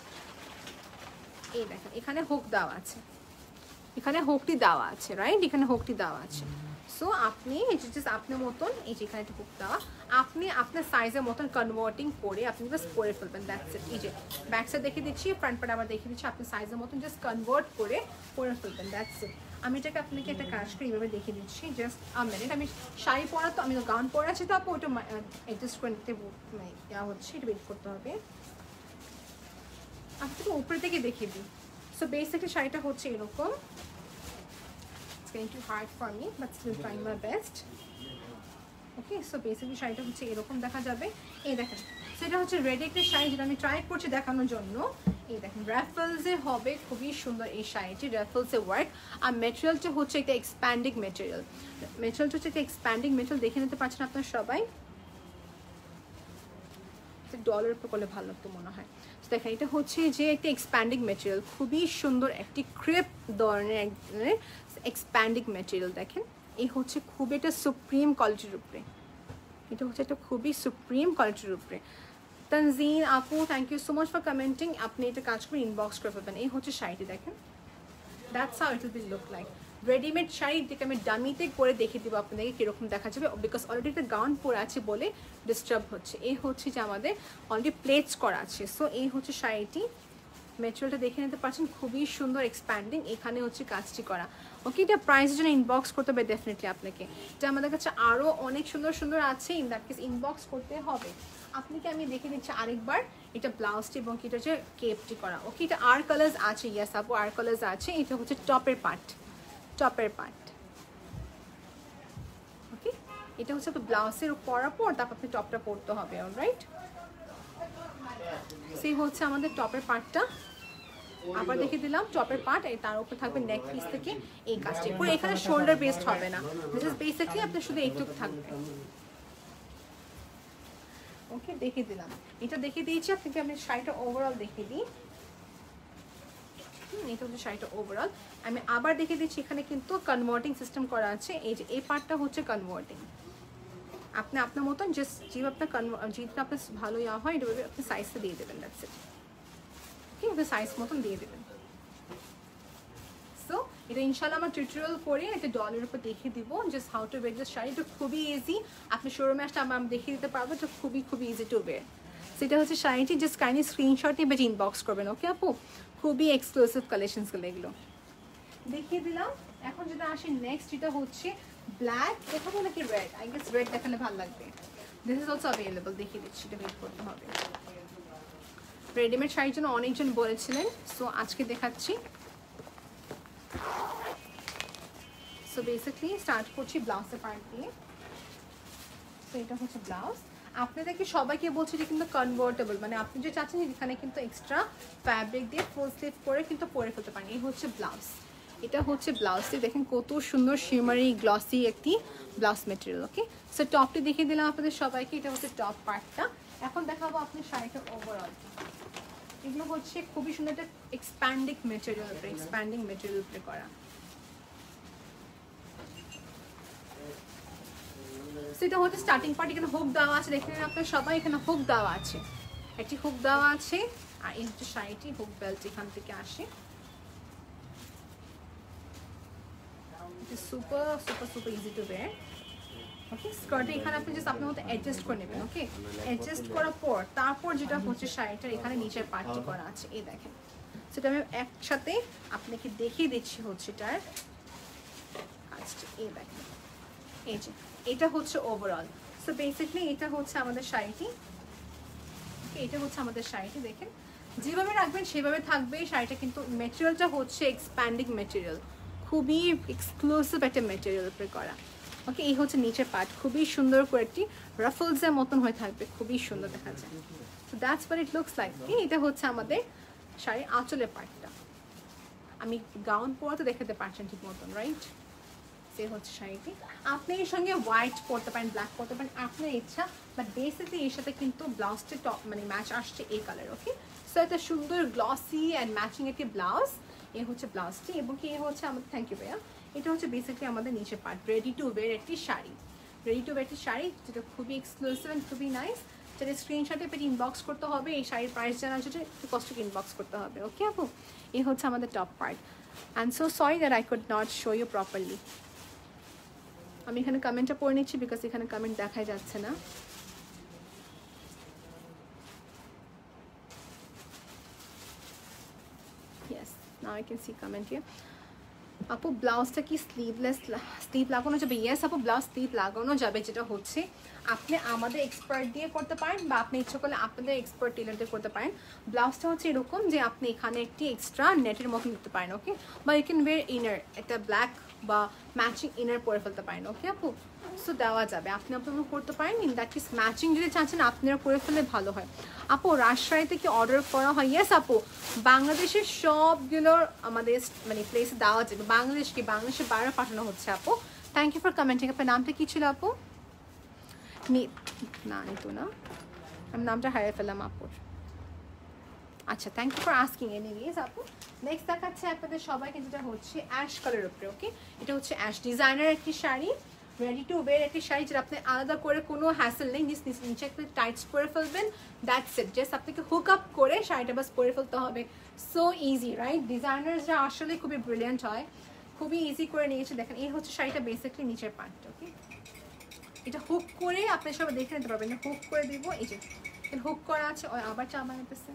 এই দেখেন এখানে হুক দেওয়া আছে, এখানে হুকটি দেওয়া আছে, রাইট? এখানে হুকটি দেওয়া আছে। সো আপনি জাস্ট আপনার মতন এই যে এখানে একটা হুক দেওয়া, আপনি আপনার সাইজের মতন কনভার্টিং করে আপনি জাস্ট পরে ফেলবেন। That's it. এই যে ব্যাক সাইড দেখে দিচ্ছি, ফ্রন্ট পার্ট আবার দেখে দিচ্ছি, আপনার সাইজের মতন জাস্ট কনভার্ট করে পরে ফেলবেন। That's it. আমি এটাকে আপনাকে একটা কাজ করে এইভাবে দেখিয়ে দিচ্ছি। জাস্ট আ মিনিট, আমি শাড়ি পরা তো আমি গাউন পরা আছে, তো আপু ওটা অ্যাডজাস্ট করে নিতে দেওয়া হচ্ছে, এটা ওয়েট করতে হবে। আপনাকে উপরে থেকে দেখিয়ে দিই। সো বেসিক্যালি শাড়িটা হচ্ছে এরকম, it's going to hard for me but still trying my best. Okay so basically শাড়িটা হচ্ছে এরকম দেখা যাবে। এই দেখেন সেটা হচ্ছে রেডি একটা শাড়ি, যেটা আমি ট্রাই করছি দেখানোর জন্য। এই দেখেন র্যাফেলসে হবে, খুবই সুন্দর এই শাড়িটি, র্যাফেলসে ওয়ার্ক। আর মেটেরিয়ালটা হচ্ছে একটা এক্সপ্যান্ডিং মেটেরিয়াল, মেটেরিয়ালটা হচ্ছে একটা এক্সপ্যান্ডিং মেটেরিয়াল, দেখে নিতে পারছেন আপনারা সবাই। ডলার উপর করলে ভালো লাগতো মনে হয়। দেখেন এটা হচ্ছে যে একটা এক্সপ্যান্ডিং মেটেরিয়াল, খুবই সুন্দর একটি ক্রেপ ধরনের এক ধরনের এক্সপ্যান্ডিং মেটেরিয়াল। দেখেন এই হচ্ছে খুব একটা সুপ্রিম কোয়ালিটির উপরে, এটা হচ্ছে একটা খুবই সুপ্রিম কোয়ালিটির উপরে। তানজিন আপু thank you so much for commenting. আপনি এটা কাজ করে ইনবক্স করে ফেলবেন। এই হচ্ছে শাড়িটি দেখেন, that's how it will be look like. Readymade sari থেকে আমি ডামিতে করে দেখিয়ে দেবো আপনাদেরকে কীরকম দেখা যাবে, বিকজ অলরেডি একটা গাউন পরে আছে বলে ডিস্টার্ব হচ্ছে। এই হচ্ছে যে আমাদের অলরেডি প্লেটস করা আছে। সো এই হচ্ছে শাড়িটি, মেটেরিয়ালটা দেখে নিতে পারছেন, খুবই সুন্দর এক্সপ্যান্ডিং, এখানে হচ্ছে কাজটি করা। ওকে এটা প্রাইসের জন্য ইনবক্স করতে হবে ডেফিনেটলি আপনাকে। এটা আমাদের কাছে আরও অনেক সুন্দর সুন্দর আছে, ইন দ্যাট কেস ইনবক্স করতে হবে আপনাকে। আমি দেখে দিচ্ছি আরেকবার, এটা ব্লাউজটি এবং এটা হচ্ছে কেপটি করা। ওকে, এটা আর কালার্স আছে, ইয়েস আপু আর কালার্স আছে। এটা হচ্ছে টপের পার্ট, টপের পার্ট। ওকে, এটা হচ্ছে আপনি ব্লাউজের পরার পর তারপর আপনি টপটা পরতে হবে। অলরাইট, সেই হচ্ছে আমাদের টপের পার্টটা। আবার দেখে দিলাম টপের পার্ট, তার উপর থাকবে নেক পিস থেকে এই কাজটি। পুরো এখানে শোল্ডার বেসড হবে না, দিস ইজ বেসিক্যালি আপনি শুধু এইটুকু থাকবে। ওকে, দেখে দিলাম, এটা দেখে দিয়েছি আপনাকে। আমি শাড়িটা ওভারঅল দেখে দিই। হুম, এটা হচ্ছে শাড়িটা ওভারঅল। আমি আবার দেখে দিচ্ছি, এখানে কিন্তু কনভার্টিং সিস্টেম করা আছে। এই যে এই পার্টটা হচ্ছে কনভার্টিং, আপনি আপনার মতন জাস্ট যেভাবে আপনার কনভার্ট যেটা আপনার ভালো ইয়া হয় এভাবে আপনি সাইজটা দিয়ে দেবেন। That's it. ওকে, আপনি সাইজ মতন দিয়ে দেবেন। সো এটা ইনশাল্লাহ আমার টিউটোরিয়াল করে একটা ডলের উপর দেখিয়ে দিব just how to wear this sari. এটা খুবই ইজি, আপনি শোরুমে আসলে আমি দেখিয়ে দিতে পারবো। এটা খুবই খুবই ইজি টু ওয়্যার। সেটা হচ্ছে শাড়িটি, জাস্ট কাইন্ডলি স্ক্রিনশট নিয়ে বা ইনবক্স করবেন। ওকে আপু, খুবই এক্সক্লুসিভ কালেকশনসগুলো এগুলো দেখিয়ে দিলাম। এখন যেটা আসি নেক্সট, এটা হচ্ছে ব্ল্যাক দেখাবো নাকি রেড? আই গেস রেড দেখালে ভালো লাগবে। দিস ইজ অলসো অ্যাভেলেবল, দেখিয়ে দিচ্ছি, এটা ওয়েট করতে হবে। রেডিমেড শাড়ির জন্য অনেকজন বলেছিলেন, সো আজকে দেখাচ্ছি। সো বেসিক্যালি স্টার্ট করছি ব্লাউজের পার্ট দিয়ে। তো এটা হচ্ছে ব্লাউজ। আপনাদেরকে সবাইকে বলছি যে কিন্তু কনভার্টেবল, মানে আপনি যে চাচ্ছেন এখানে কিন্তু এক্সট্রা ফ্যাব্রিক দিয়ে ফুল স্লিভ করে কিন্তু পরে ফেলতে পারেন। এই হচ্ছে ব্লাউজ, এটা হচ্ছে ব্লাউজটি। দেখেন কত সুন্দর শিমারি গ্লসি একটি ব্লাউজ মেটেরিয়াল। ওকে, সো টপটি দেখিয়ে দিলাম আপনাদের সবাইকে। এটা হচ্ছে টপ পার্টটা। এখন দেখাবো আপনি শাড়িটার ওভারঅল। এগুলো হচ্ছে খুবই সুন্দর একটা এক্সপ্যান্ডিং মেটেরিয়াল, এক্সপ্যান্ডিং মেটেরিয়াল উপরে করা। সেটা হচ্ছে স্টার্টিং পার্ট। এখানে হুক দেওয়া আছে, দেখেন আপনার সবাই এখানে হুক দেওয়া আছে, একটি হুক দেওয়া আছে। আর এই হচ্ছে শাড়িটি, হুক বেল্ট এখান থেকে আসে। Super super super easy to wear. Okay, স্কার্টে এখানে আপনি জাস্ট আপনার মতো অ্যাডজাস্ট করে নেবেন। ওকে, অ্যাডজাস্ট করার পর তারপর যেটা হচ্ছে শাড়িটার এখানে নিচের পার্টটি করা আছে, এই দেখেন। সেটা আমি একসাথে আপনাকে দেখিয়ে দিচ্ছি হচ্ছে এটার কাজটি। এই দেখেন, এই যে এটা হচ্ছে ওভারঅল। সো বেসিক্যালি এটা হচ্ছে আমাদের শাড়িটি। এটা হচ্ছে আমাদের শাড়িটি। দেখেন যেভাবে রাখবেন সেভাবে থাকবে শাড়িটা, কিন্তু মেটেরিয়ালটা হচ্ছে এক্সপ্যান্ডিং মেটেরিয়াল, খুবই এক্সক্লুসিভ একটা মেটেরিয়াল উপরে করা। ওকে, এই হচ্ছে নিচের পার্ট, খুবই সুন্দর করে একটি রাফলসের মতন হয়ে থাকবে, খুবই সুন্দর দেখা যায়। So that's what it looks like. এটা হচ্ছে আমাদের শাড়ির আঁচলের পার্টটা। আমি গাউন পরাতে দেখাতে পারছেন ঠিক মতন, রাইট? সে হচ্ছে শাড়িটি। আপনি এর সঙ্গে হোয়াইট পরতে পারেন, ব্ল্যাক পরতে পারেন, আপনার ইচ্ছা। বাট বেসিক্যালি এর সাথে কিন্তু ব্লাউজটি টপ মানে ম্যাচ আসছে এই কালার। ওকে, সো এটা সুন্দর গ্লসি অ্যান্ড ম্যাচিং একটি ব্লাউজ। এ হচ্ছে ব্লাউজটি এবং কি এ হচ্ছে আমাদের, থ্যাংক ইউ ভাইয়া, এটা হচ্ছে বেসিক্যালি আমাদের নিচের পার্ট। রেডি টু ওয়্যার একটি শাড়ি, রেডি টু ওয়্যার একটি শাড়ি যেটা খুবই এক্সক্লুসিভ অ্যান্ড খুবই নাইস। যেটা স্ক্রিনশটে পেয়ে ইনবক্স করতে হবে। এই শাড়ির প্রাইস জানার জন্য একটু কষ্ট ইনবক্স করতে হবে। ওকে আপু, এই হচ্ছে আমাদের top part. And so sorry that I could not show you properly. আমি এখানে কমেন্টটা পড়ে নিচ্ছি বিকজ এখানে কমেন্ট দেখাই যাচ্ছে না। Yes, now I can see comment here. আপু ব্লাউজটা কি স্লিভলেস স্লিভ লাগানো যাবে? ইয়েস আপু, ব্লাউজ স্লিভ লাগানো যাবে। যেটা হচ্ছে আপনি আমাদের এক্সপার্ট দিয়ে করতে পারেন বা আপনি ইচ্ছা করলে আপনাদের এক্সপার্ট টেলার দিয়ে করতে পারেন। ব্লাউজটা হচ্ছে এরকম যে আপনি এখানে একটি এক্সট্রা নেটের মতন দিতে পারেন। ওকে, বা ইউ ক্যান ওয়্যার ইনার, একটা ব্ল্যাক বা ম্যাচিং ইনার পরে ফেলতে পারেন। ওকে আপু, সো দেওয়া যাবে, আপনি আপনারা করতে পারেন। ইন দ্যাট কেস ম্যাচিং যদি চাচ্ছেন আপনারা করে ফেললে ভালো হয়। আপু রাজশাহীতে কি অর্ডার করা হয়? ইয়েস আপু, বাংলাদেশের সবগুলোর আমাদের মানে প্লেসে দেওয়া যাবে। বাংলাদেশ কি বাংলাদেশের বাইরে পাঠানো হচ্ছে আপু। Thank you for commenting. আপনার নামটা কি ছিল আপু? না নিতু না, আমি নামটা হারিয়ে ফেললাম আপুর। আচ্ছা, thank you for asking anyways আপু। নেক্সট দেখাচ্ছে আপনাদের সবাইকে যেটা হচ্ছে অ্যাশ কালারের উপরে। ওকে, এটা হচ্ছে অ্যাশ ডিজাইনার একটি শাড়ি, রেডি টু ওয়্যার একটি শাড়ি যেটা আপনি আলাদা করে কোনো হ্যাসেল নেই। নিচে একটু টাইটস করে ফেলবেন, দ্যাটস ইট। জাস্ট আপনাকে হুক আপ করে শাড়িটা বাস পরে ফেলতে হবে। So easy, right? ডিজাইনার্সরা আসলে খুবই ব্রিলিয়েন্ট হয়, খুবই ইজি করে নিয়েছে। দেখেন এই হচ্ছে শাড়িটা বেসিক্যালি নিচের পার্টটা। ওকে, এটা হুক করে আপনি সবাই দেখে নিতে পারবেন। হুক করে দিব, এই যে হুক করা আছে। আবার চা বানাতেছে।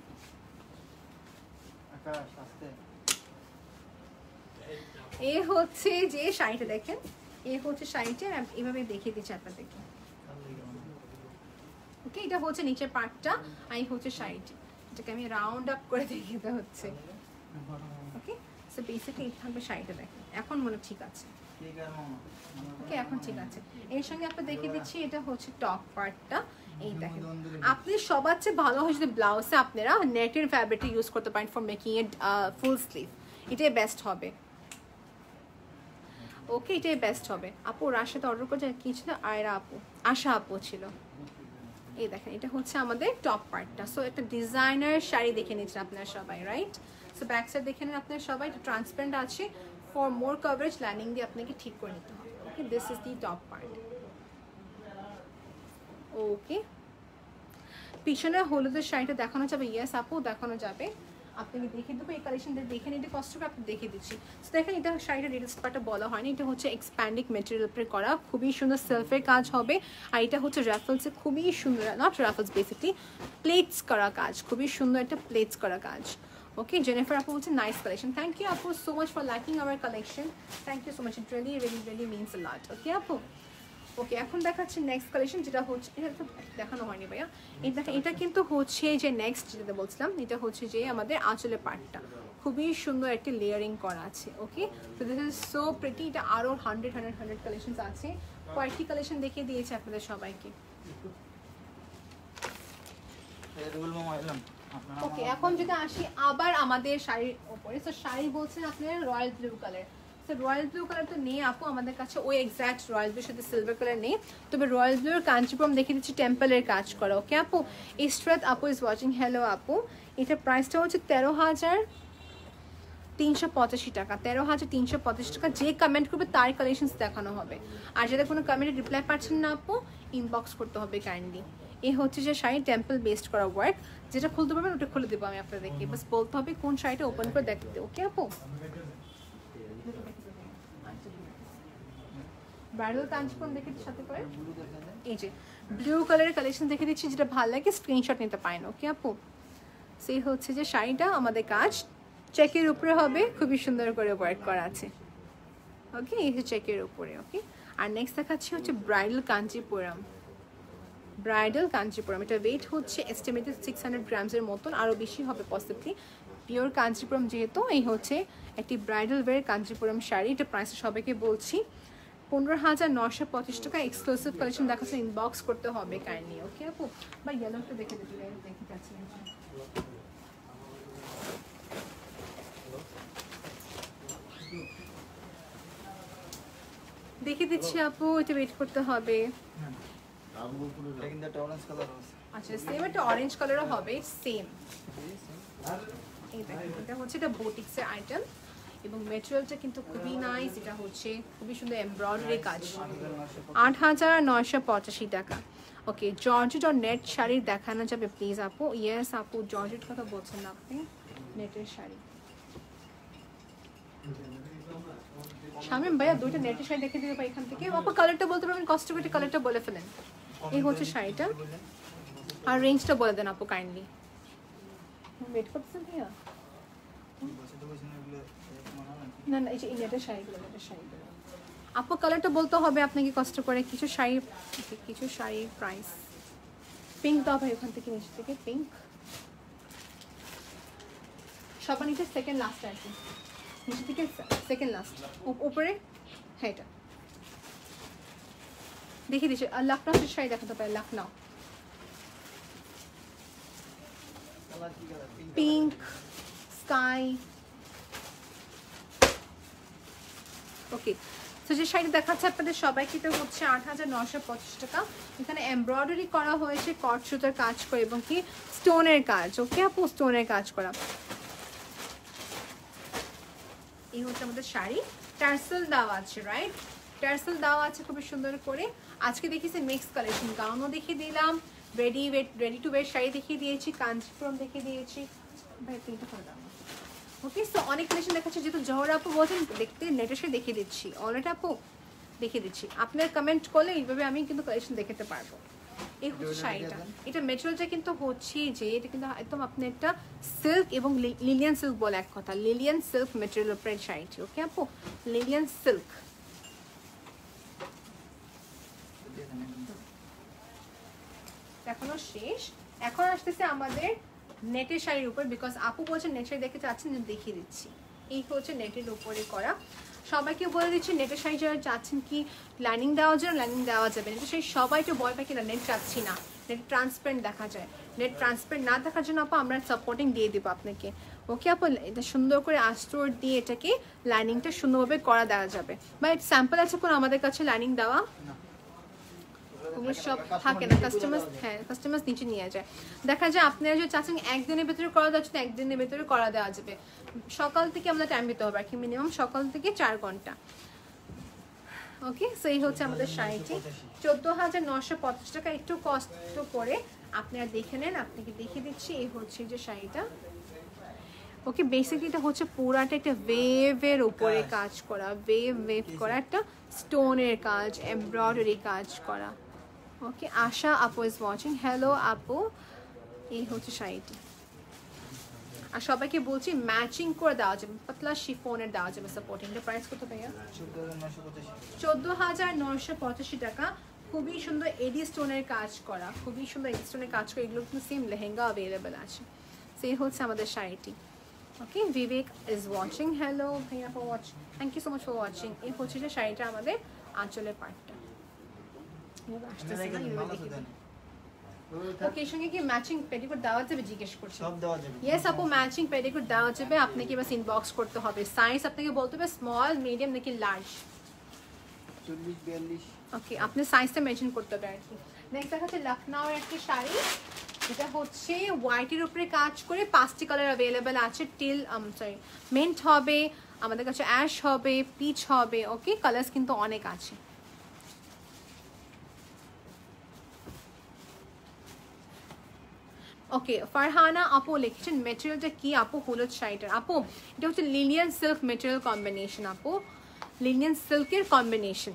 এ হচ্ছে যে শাড়িটা দেখেন, এ হচ্ছে শাড়িটা এভাবে দেখিয়ে দিচ্ছে আপনাদেরকে। ওকে, এটা হচ্ছে নিচের পার্টটা আর এই হচ্ছে শাড়িটি। এটাকে আমি রাউন্ড আপ করে দেখাতে হচ্ছে। ওকে, সো বেসিক্যালি এই থাকবে শাড়িটা, দেখেন এখন মনে ঠিক আছে। ওকে, এখন ঠিক আছে। এর সঙ্গে আপনি দেখিয়ে দিচ্ছি এটা হচ্ছে টপ পার্টটা। এই দেখেন, আপনি সবার চেয়ে ভালো হয় যদি ব্লাউজে আপনারা নেটের ফ্যাব্রিকটা ইউজ করতে পারেন for making it full sleeve, এটাই বেস্ট হবে। ওকে, এটাই বেস্ট হবে। আপু ওর সাথে অর্ডার করছে কি ছিল, আয়রা আপু, আশা আপু ছিল। এই দেখেন এটা হচ্ছে আমাদের টপ পার্টটা। সো একটা ডিজাইনার শাড়ি দেখে নিচ্ছেন আপনারা সবাই, রাইট? সো ব্যাক সাইড দেখে নেন আপনারা সবাই, এটা ট্রান্সপারেন্ট আছে। ফর মোর কভারেজ লাইনিং দিয়ে আপনাকে ঠিক করে নিতে হবে। Okay, this is the top part. Okay, পিছনে হলুদের শাড়িটা দেখানো যাবে? ইয়েস আপু, দেখানো যাবে। আপনাকে দেখে দেবো এই কালেকশনটা, দেখে নিতে কষ্ট করে আপনি দেখে দিচ্ছি। তো দেখেন এটা শাড়িটা ডিটেলস পার্টটা বলা হয়নি, এটা হচ্ছে এক্সপ্যান্ডিং মেটেরিয়াল উপরে করা, খুবই সুন্দর সেলফের কাজ হবে। আর এটা হচ্ছে রাফেলসে খুবই সুন্দর, নট রাফেলস বেসিকলি প্লেটস করা কাজ, খুবই সুন্দর একটা প্লেটস করা কাজ। ওকে, জেনিফার আপু বলছে নাইস কালেকশন। থ্যাংক ইউ আপু so much for liking our collection, thank you so much, it really really really means a lot. Okay আপু, ওকে এখন দেখাচ্ছি নেক্সট কালেকশন, যেটা হচ্ছে এটা তো দেখানো হয়নি ভাইয়া। এই দেখেন এটা কিন্তু হচ্ছে যে নেক্সট যেটা বলছিলাম, এটা হচ্ছে যে আমাদের আঁচলের পার্টটা খুবই সুন্দর একটি লেয়ারিং করা আছে। ওকে, তো দিস ইজ সো প্রিটি। এটা আরও হান্ড্রেড হান্ড্রেড হান্ড্রেড কালেকশন আছে, কয়েকটি কালেকশন দেখিয়ে দিয়েছে আপনাদের সবাইকে। ওকে, এখন যদি আসি আবার আমাদের শাড়ির ওপরে, তো শাড়ি বলছেন আপনার রয়্যাল ব্লু কালার। তো রয়্যাল ব্লু কালার তো নেই আপু আমাদের কাছে, ওই এক্স্যাক্ট রয়্যাল ব্লুর সাথে সিলভার কালার নেই, তবে রয়্যাল ব্লুর কাঞ্চিপুরম দেখে দিচ্ছি টেম্পলের কাজ করা। ওকে আপু, ইসরাত আপু ইজ ওয়াচিং, হ্যালো আপু। এটার প্রাইসটা হচ্ছে তেরো হাজার তিনশো পঁচাশি টাকা, তেরো হাজার তিনশো পঁচাশি টাকা। যে কমেন্ট করবে তার কালেকশনস দেখানো হবে, আর যাদের কোনো কমেন্টে রিপ্লাই পাচ্ছেন না আপু, ইনবক্স করতে হবে কাইন্ডলি। এই হচ্ছে যে শাড়ি টেম্পল বেসড করা ওয়ার্ক, যেটা খুলতে পারবেন ওটা খুলে দেবো আমি আপনাদেরকে, বাস বলতে হবে কোন শাড়িটা ওপেন করে দেখতে। ওকে আপু, ব্রাইডাল কাঞ্চিপুরম দেখে সাথে করে এই যে ব্লু কালারের কালেকশন দেখে দিচ্ছি, যেটা ভালো লাগে স্ক্রিনশট নিতে পারেন। ওকে আপু, সেই হচ্ছে যে শাড়িটা আমাদের কাজ চেকের উপরে হবে, খুবই সুন্দর করে ওয়ার্ক করা আছে। ওকে, এই যে চেকের উপরে। ওকে, আর নেক্সট দেখাচ্ছি হচ্ছে ব্রাইডাল কাঞ্চিপুরম। ব্রাইডাল কাঞ্চিপুরম এটা ওয়েট হচ্ছে এস্টিমেটেড সিক্স হান্ড্রেড গ্রামসের মতন, আরও বেশি হবে পসিবলি। পিওর কাঞ্চিপুরম যেহেতু, এই হচ্ছে একটি ব্রাইডাল ওয়্যার কাঞ্চিপুরম শাড়ি। এটা প্রাইস সবাইকে বলছি পনেরো হাজার নশো পঁচিশ টাকা। এক্সক্লুসিভ কালেকশন দেখাচ্ছে, ইনবক্স করতে হবে কাইন্ডলি। ওকে আপু, বা ইয়েলোটা দেখে দিতে দেখে যাচ্ছি, দেখে দিচ্ছি আপু, এটা ওয়েট করতে হবে। আচ্ছা, সেম একটা অরেঞ্জ কালারও হবে, সেম। এই দেখেন এটা হচ্ছে এটা বোটিক্সের আইটেম, এবং মেটেরিয়ালটা কিন্তু খুবই নাইস। এটা হচ্ছে খুবই সুন্দর এমব্রয়ডারি কাজ, আট হাজার নয়শো পঁচাশি টাকা। ওকে, জর্জেট আর নেট শাড়ি দেখানো যাবে প্লিজ আপু? ইয়েস আপু, জর্জেট কথা বলছেন না আপনি, নেটের শাড়ি। শামিম ভাইয়া দুইটা নেটের শাড়ি দেখে দিতে পারি এখান থেকে আপু, কালারটা বলতে পারবেন? কষ্ট করে কালারটা বলে ফেলেন। এই হচ্ছে শাড়িটা, আর রেঞ্জটা বলে দেন আপু কাইন্ডলি। ওয়েট করতেছেন ভাইয়া? না না, এই যে এই নেটের শাড়িগুলো, নেটের শাড়িগুলো আপু কালারটা বলতে হবে আপনাকে কষ্ট করে। কিছু শাড়ি, কিছু শাড়ির প্রাইস পিঙ্ক দাও ভাই ওখান থেকে, নিচে থেকে পিঙ্ক। সবার নিচে সেকেন্ড লাস্ট আর কি, নিচে থেকে সেকেন্ড লাস্ট, উপরে। হ্যাঁ, এটা দেখিয়ে দিচ্ছি। আর লখনউ শাড়ি দেখাতে পারে, লখনউ পিঙ্ক স্কাই। ওকে, তো যে শাড়িটা দেখাচ্ছে আপনাদের সবাইকে, তো হচ্ছে আট হাজার নশো পঁচিশ টাকা। এখানে এমব্রয়ডারি করা হয়েছে, কট সুতার কাজ করে এবং কি স্টোনের কাজ। ওকে আপু, স্টোনের কাজ করা। এই হচ্ছে আমাদের শাড়ি, টার্সেল দেওয়া আছে, রাইট? টার্সেল দেওয়া আছে খুবই সুন্দর করে। আজকে দেখিয়েছি মিক্স কালেকশন, গাউনও দেখিয়ে দিলাম, ready wait ready to wear sari দেখিয়ে দিয়েছি, কাঞ্চিপুরম দেখিয়ে দিয়েছি। ভাই তিনটা করে দাও। ওকে, সো অনেক কালেকশন দেখাচ্ছে, যেহেতু জহর আপু বলছেন দেখতে, নেটের সাথে দেখিয়ে দিচ্ছি, অলরেডি আপু দেখিয়ে দিচ্ছি। আপনার কমেন্ট করলে এইভাবে আমি কিন্তু কালেকশন দেখাতে পারবো। এই হচ্ছে শাড়িটা, এটা মেটেরিয়ালটা কিন্তু হচ্ছে যে এটা কিন্তু একদম আপনি একটা সিল্ক এবং লিলিয়ান সিল্ক বলে এক কথা, লিলিয়ান সিল্ক মেটেরিয়াল উপরে শাড়িটি। ওকে আপু, লিলিয়ান সিল্ক। এখনো শেষ, এখন আসতেছে আমাদের নেটের শাড়ির উপর, বিকজ আপু বলছে নেট শাড়ি দেখতে চাচ্ছেন, দেখিয়ে দিচ্ছি। এই হচ্ছে নেটের উপরে করা। সবাইকে বলে দিচ্ছি নেটের শাড়ি যারা চাচ্ছেন কি লাইনিং দেওয়া যায়, লাইনিং দেওয়া যাবে। নেটের শাড়ি সবাই একটু ভয় পায় কিনা নেট চাচ্ছি না, নেট ট্রান্সপারেন্ট দেখা যায়। নেট ট্রান্সপারেন্ট না দেখার জন্য আপু আমরা সাপোর্টিং দিয়ে দেবো আপনাকে। ওকে আপু, এটা সুন্দর করে আস্তর দিয়ে এটাকে লাইনিংটা সুন্দরভাবে করা দেওয়া যাবে। বা স্যাম্পল আছে কোনো আমাদের কাছে লাইনিং দেওয়া? ওগুলো সব থাকে না, কাস্টমার হ্যাঁ কাস্টমার নিচে নিয়ে যায়। দেখা যায় আপনারা যদি চাচ্ছেন একদিনের ভেতরে করা যাচ্ছে, একদিনের ভেতরে করা দেওয়া যাবে। সকাল থেকে আমাদের টাইম দিতে হবে আর কি, মিনিমাম সকাল থেকে চার ঘন্টা। ওকে, সো এই হচ্ছে আমাদের শাড়িটি, চোদ্দ হাজার নশো পঞ্চাশ টাকা। একটু কষ্ট করে আপনারা দেখে নেন, আপনাকে দেখিয়ে দিচ্ছি। এই হচ্ছে যে শাড়িটা। ওকে, বেসিকলি এটা হচ্ছে পুরাটা একটা ওয়েভের উপরে কাজ করা, ওয়েভ ওয়েভ করা, একটা স্টোনের কাজ, এমব্রয়ডারি কাজ করা। ওকে, আশা আপু ইজ ওয়াচিং, হ্যালো আপু। এই হচ্ছে শাড়িটি। আর সবাইকে বলছি ম্যাচিং করে দেওয়া যাবে, পাতলা শিফনের দেওয়া যাবে সাপোর্টিং। প্রাইস কত ভাইয়া? চোদ্দ হাজার নয়শো পঁচাশি টাকা। খুবই সুন্দর এডি স্টোনের কাজ করা, খুবই সুন্দর এডি স্টোনের কাজ করা। এগুলো কিন্তু সেম লেহেঙ্গা অ্যাভেলেবেল আছে। সেই হচ্ছে আমাদের শাড়িটি। Okay, Vivek is watching, hello ভাইয়া for watch, thank you so much for watching. এই হচ্ছে যে শাড়িটা আমাদের আঁচলের পার্টটা। ওকে, সঙ্গে কি ম্যাচিং পেটিকোট দেওয়া যাবে জিজ্ঞেস করছি? সব দেওয়া যাবে। ইয়েস আপু, ম্যাচিং পেটিকোট দেওয়া যাবে। আপনাকে বাস ইনবক্স করতে হবে, সাইজ আপনাকে বলতে হবে স্মল, মিডিয়াম নাকি লার্জ। চল্লিশ বিয়াল্লিশ। ওকে, আপনি সাইজটা মেনশন করতে হবে আর কি। নেক্সট দেখা হচ্ছে লখনউ এর একটা শাড়ি, এটা হচ্ছে হোয়াইটের উপরে কাজ করে পাঁচটি কালার অ্যাভেলেবেল আছে। টিল সরি মেন্ট হবে, আমাদের কাছে অ্যাশ হবে, পিচ হবে। ওকে, কালার্স কিন্তু অনেক আছে। ওকে, ফারহানা আপু লিখেছেন মেটেরিয়ালটা কি আপু? হলুদ শাড়িটার আপু এটা হচ্ছে লিনিয়ান সিল্ক মেটেরিয়াল কম্বিনেশন আপু, লিনিয়ান সিল্কের কম্বিনেশন।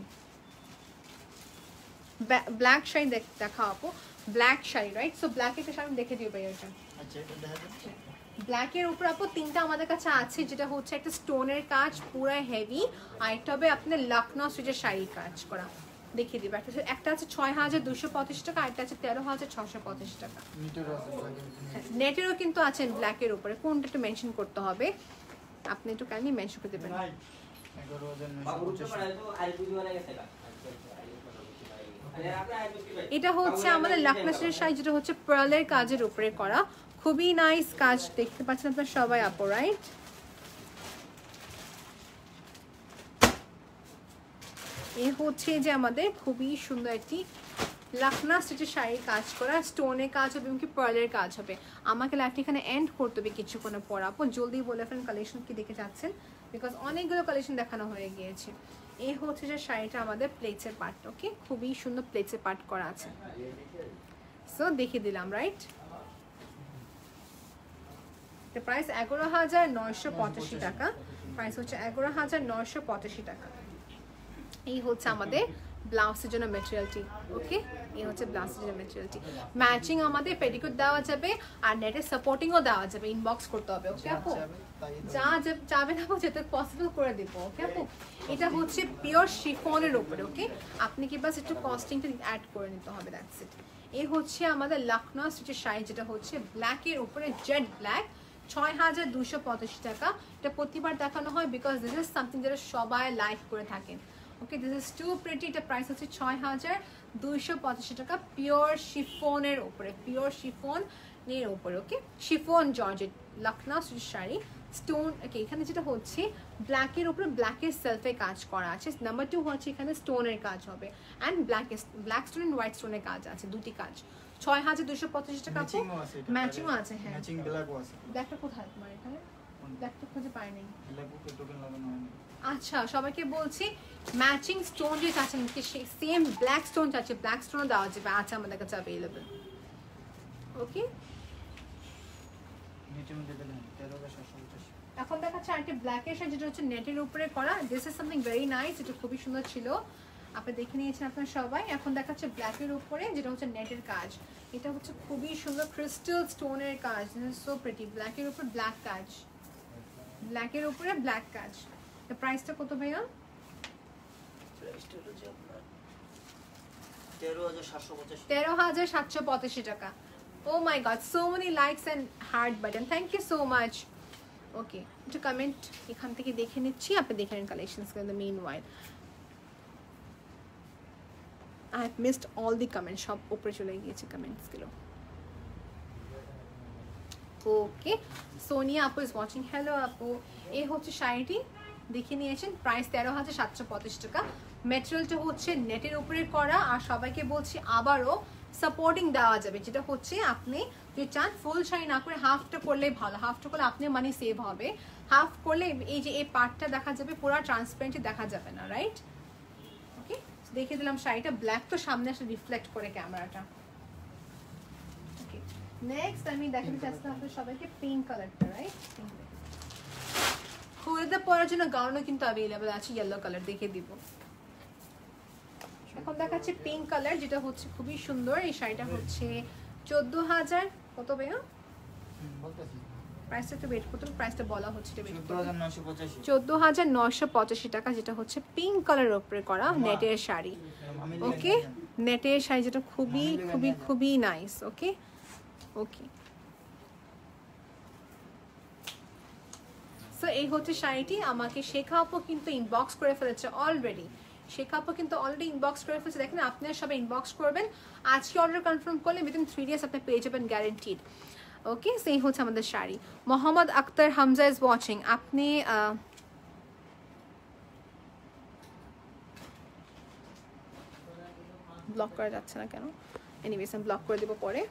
ব্ল্যাক শাড়ি দেখা আপু, black sari right? So black একটা শাড়ি দেখে দিও ভাইয়া। এটা আচ্ছা, এটা দেখা যাচ্ছে। ব্ল্যাকের উপর আপু তিনটা আমাদের কাছে আছে, যেটা হচ্ছে একটা স্টোনের কাজ পুরো হেভি, আর একটা হবে আপনার লখনউ সুইচের শাড়ির কাজ করা। দেখিয়ে দিবে। একটা একটা আছে ছয় হাজার দুশো পঁচিশ টাকা, আর একটা আছে তেরো হাজার ছশো পঁচিশ টাকা। নেটেরও কিন্তু আছে ব্ল্যাকের উপরে, কোনটা একটু মেনশন করতে হবে, আপনি একটু কাইন্ডলি মেনশন করে দেবেন। এটা হচ্ছে আমাদের লখনউ সুইচের শাড়ি, যেটা হচ্ছে পার্লের কাজের উপরে করা, খুবই নাইস কাজ, দেখতে পাচ্ছেন আপনারা সবাই আপু রাইট? এ হচ্ছে যে আমাদের খুবই সুন্দর একটি লখনউ স্টিচের শাড়ির কাজ করা, স্টোনের কাজ হবে এবং কি পার্লের কাজ হবে। আমাকে লাইফটি এখানে এন্ড করতে হবে কিছুক্ষণ পর আপু, জলদি বলে ফেলেন কালেকশন কি দেখে যাচ্ছেন, বিকজ অনেকগুলো কালেকশন দেখানো হয়ে গিয়েছে। এই হচ্ছে যে শাড়িটা আমাদের প্লেটসের পার্ট। ওকে, খুবই সুন্দর প্লেটসের পার্ট করা আছে। সো দেখিয়ে দিলাম রাইট? প্রাইস এগারো হাজার নয়শো পঁচাশি টাকা। প্রাইস হচ্ছে এগারো হাজার নয়শো পঁচাশি টাকা। এই হচ্ছে আমাদের ব্লাউজের জন্য মেটেরিয়ালটি। ওকে, এই হচ্ছে ব্লাউজের জন্য মেটেরিয়ালটি। ম্যাচিং আমাদের পেটিকোট দেওয়া যাবে, আর নেটের সাপোর্টিংও দেওয়া যাবে, ইনবক্স করতে হবে। ওকে আপু, যা যাবে না আপু যেতে পসিবল করে দেবো। ওকে আপু, এটা হচ্ছে পিওর শিফনের উপরে। ওকে, আপনি কি বাস একটু কস্টিংটা অ্যাড করে নিতে হবে, দ্যাটস ইট। এই হচ্ছে আমাদের লখনউ স্টিচের শাড়ি, যেটা হচ্ছে ব্ল্যাকের উপরে জেড ব্ল্যাক, ছয় হাজার দুশো পঁচাশি টাকা। এটা প্রতিবার দেখানো হয় বিকজ দিস ইজ সামথিং যেটা সবাই লাইক করে থাকেন। Okay, this is too pretty. এটা প্রাইস হচ্ছে ছয় হাজার দুইশো পঁচাশি টাকা, পিওর শিফনের উপরে, পিওর শিফনের উপরে। ওকে, শিফন জর্জেট লখনউ সুইচ শাড়ি, স্টোন। ওকে, এখানে যেটা হচ্ছে ব্ল্যাকের উপরে ব্ল্যাকের সেলফে কাজ করা আছে। নাম্বার টু হচ্ছে এখানে স্টোনের কাজ হবে, and black black stone and white স্টোনের কাজ আছে, দুটি কাজ। ছয় হাজার দুশো পঁচাশি টাকা। ম্যাচিংও আছে, হ্যাঁ ম্যাচিং ব্ল্যাকও আছে। ব্ল্যাকটা কোথায় তোমার এখানে? ব্ল্যাকটা খুঁজে পাই নাই। ব্ল্যাকও টোকেন লাগানো হয়নি। আচ্ছা, সবাইকে বলছি ম্যাচিং স্টোন যে চাচ্ছেন সেম ব্ল্যাক স্টোন চাচ্ছে, ব্ল্যাক স্টোনও দেওয়া যাবে, আছে আমাদের কাছে অ্যাভেলেবল। ওকে, এখন দেখাচ্ছে আরেকটি ব্ল্যাকের শাড়ি, যেটা হচ্ছে নেটের উপরে করা। This is something very nice, এটা খুবই সুন্দর ছিল, আপনি দেখে নিয়েছেন আপনারা সবাই। এখন দেখাচ্ছে ব্ল্যাকের উপরে, যেটা হচ্ছে নেটের কাজ। এটা হচ্ছে খুবই সুন্দর ক্রিস্টাল স্টোনের কাজ, সো প্রিটি। ব্ল্যাকের উপর ব্ল্যাক কাজ, ব্ল্যাকের উপরে ব্ল্যাক কাজ। প্রাইসটা কত ভাইয়া? তেরো হাজার সাতশো পঁচাশি টাকা। Oh my god, so many likes and heart button. Thank you so much. Okay, একটু কমেন্ট এখান থেকে দেখে নিচ্ছি, আপনি দেখে নিন collections in the meanwhile. I have missed all the comments. সব উপরে চলে গিয়েছে কমেন্টস গুলো। ওকে, সোনিয়া আপু ইজ ওয়াচিং। হ্যালো আপু, এই হচ্ছে শাড়িটি দেখে নিয়েছেন, প্রাইস তেরো হাজার সাতশো পঁচিশ টাকা। ম্যাটেরিয়ালটা হচ্ছে নেটের উপরে করা, আর সবাইকে বলছি আবারও সাপোর্টিং দেওয়া যাবে, যেটা হচ্ছে আপনি যদি চান ফুল শাড়ি না করে হাফটা করলেই ভালো। হাফটা করলে আপনার মানি সেভ হবে। হাফ করলে এই যে এই পার্টটা দেখা যাবে, পুরো ট্রান্সপারেন্টই দেখা যাবে না, রাইট? ওকে, দেখিয়ে দিলাম শাড়িটা। ব্ল্যাক তো সামনে আসলে রিফ্লেক্ট করে ক্যামেরাটা। ওকে, নেক্সট আমি দেখাতে চাচ্ছি আপনাদের সবাইকে পিঙ্ক কালারটা, রাইট? খুলে পরার জন্য গাউনও কিন্তু অ্যাভেলেবল আছে, ইয়েলো কালার দেখিয়ে দিব। এখন দেখাচ্ছে পিঙ্ক কালার, যেটা হচ্ছে খুবই সুন্দর। এই শাড়িটা হচ্ছে চোদ্দ হাজার কত ভাইয়া? প্রাইসটা একটু ওয়েট করতে, প্রাইসটা বলা হচ্ছে চোদ্দ হাজার নয়শো পঁচাশি টাকা, যেটা হচ্ছে পিঙ্ক কালারের উপরে করা নেটের শাড়ি। ওকে, নেটের শাড়ি যেটা খুবই খুবই খুবই নাইস। ওকে ওকে, সো এই হচ্ছে শাড়িটি। আমাকে শেখা আপু কিন্তু ইনবক্স করে ফেলেছে অলরেডি। শেখা আপু কিন্তু অলরেডি ইনবক্স করে ফেলেছে। দেখেন, আপনারা সবাই ইনবক্স করবেন। আজকে অর্ডার কনফার্ম করলে উইদিন থ্রি ডেজ আপনি পেয়ে যাবেন গ্যারেন্টিড। ওকে, সেই হচ্ছে আমাদের শাড়ি। Mohammad Akhtar Hamza is watching. আপনি ব্লক করা যাচ্ছে না কেন? এনিওয়েজ আমি ব্লক করে দেবো পরে।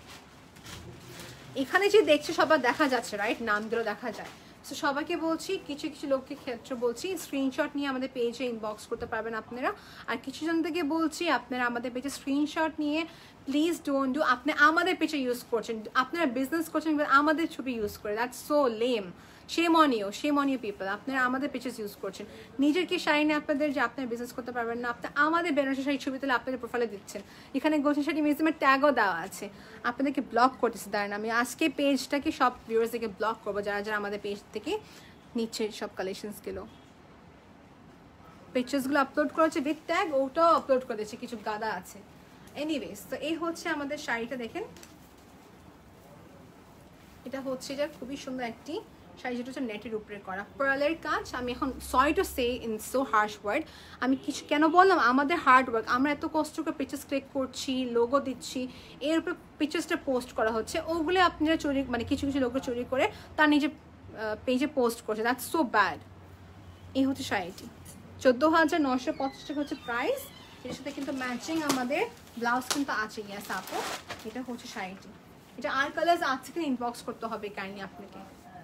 এখানে যে দেখছে সবার দেখা যাচ্ছে, রাইট? নামগুলো দেখা যায়। সো সবাইকে বলছি, কিছু কিছু লোককে ক্ষেত্রে বলছি স্ক্রিনশট নিয়ে আমাদের পেজে ইনবক্স করতে পারবেন আপনারা। আর কিছু জন থেকে বলছি আপনারা আমাদের পেজে স্ক্রিনশট নিয়ে প্লিজ ডোন্ট ডু, আপনি আমাদের পেজে ইউজ করছেন, আপনারা বিজনেস করছেন আমাদের ছবি ইউজ করে। That's so lame. Shame on you, shame on you people. আপনারা আমাদের পেজেস ইউজ করছেন, নিজের কি শাড়ি নিয়ে আপনাদের যে আপনারা বিজনেস করতে পারবেন না, আপনি আমাদের বেনারসি শাড়ি ছবি তুলে আপনাদের প্রোফাইলে দিচ্ছেন। এখানে গোলশন শাড়ি মিউজিয়ামের ট্যাগও দেওয়া আছে, আপনাদেরকে ব্লক করতেছে। দাঁড়ান, আমি আজকে পেজটাকে সব ভিউয়ার্সদেরকে ব্লক করবো যারা যারা আমাদের পেজ থেকে নিচ্ছে সব কালেকশনসগুলো। পিকচার্সগুলো আপলোড করেছে উইথ ট্যাগ, ওটাও আপলোড করে দিয়েছে, কিছু গাদা আছে। এনিওয়েজ, তো এই হচ্ছে আমাদের শাড়িটা। দেখেন, এটা হচ্ছে যে খুবই সুন্দর একটি শাড়ি, যেটা হচ্ছে নেটের উপরে করা পার্লের কাজ। আমি এখন sorry to say in so harsh word, আমি কিছু কেন বললাম, আমাদের হার্ড ওয়ার্ক, আমরা এত কষ্ট করে পিকচার্স ক্লিক করছি, লোগো দিচ্ছি, এর উপরে পিকচার্সটা পোস্ট করা হচ্ছে, ওগুলো আপনারা চুরি মানে কিছু কিছু লোক চুরি করে তার নিজের পেজে পোস্ট করছে। That's so bad. এই হচ্ছে শাড়িটি, চোদ্দ হাজার নশো পঞ্চাশ টাকা হচ্ছে প্রাইস। এর সাথে কিন্তু ম্যাচিং আমাদের ব্লাউজ কিন্তু আছে। ইয়াস আপু, এটা হচ্ছে শাড়িটি। এটা আর কালার আছে কিনা ইনবক্স করতে হবে কাইন্ডলি আপনাকে।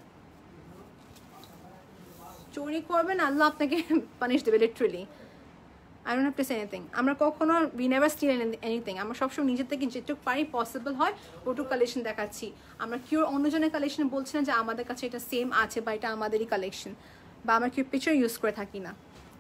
চুরি করবেন, আল্লাহ আপনাকে পানিশ দেবে literally. I don't have to say anything. আমরা কখনো উই নেভার স্টিল এনিথিং। আমরা সবসময় নিজের থেকে যেটুকু পারি পসিবল হয় ওটুকু কালেকশন দেখাচ্ছি। আমরা কেউ অন্যজনের কালেকশন বলছি না যে আমাদের কাছে এটা সেম আছে বা এটা আমাদেরই কালেকশন, বা আমরা কেউ পিকচার ইউজ করে থাকি না।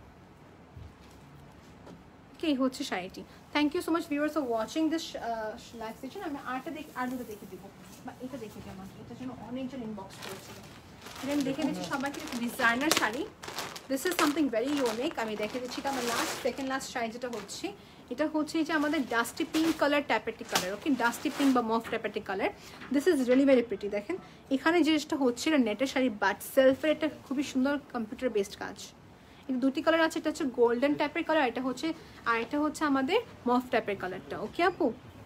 এই হচ্ছে শাড়িটি। Thank you so much viewers for watching this live session. আমি আরটা দেখে আর দুটো দেখে দিব, বা এটা দেখে দিই। আমাকে এটার জন্য অনেকজন ইনবক্স করেছিল। আমি দেখে দিচ্ছি সবাইকে designer sari. This is something very unique. আমি দেখে দিচ্ছি এটা আমার লাস্ট সেকেন্ড লাস্ট শাড়ি যেটা হচ্ছে, এটা হচ্ছে যে আমাদের dusty pink colour, taffeta colour. Okay, dusty pink বা mauve taffeta colour. This is really very pretty. দেখেন, এখানে যে জিনিসটা হচ্ছে এটা নেটের শাড়ি, বাট সেলফের এটা খুবই সুন্দর কম্পিউটার বেসড কাজ। দুটি কালার আছে, এটা হচ্ছে গোল্ডেন টাইপের কালার, এটা হচ্ছে আর এটা হচ্ছে আমাদের মফ টাইপের কালারটা। ওকে আপু,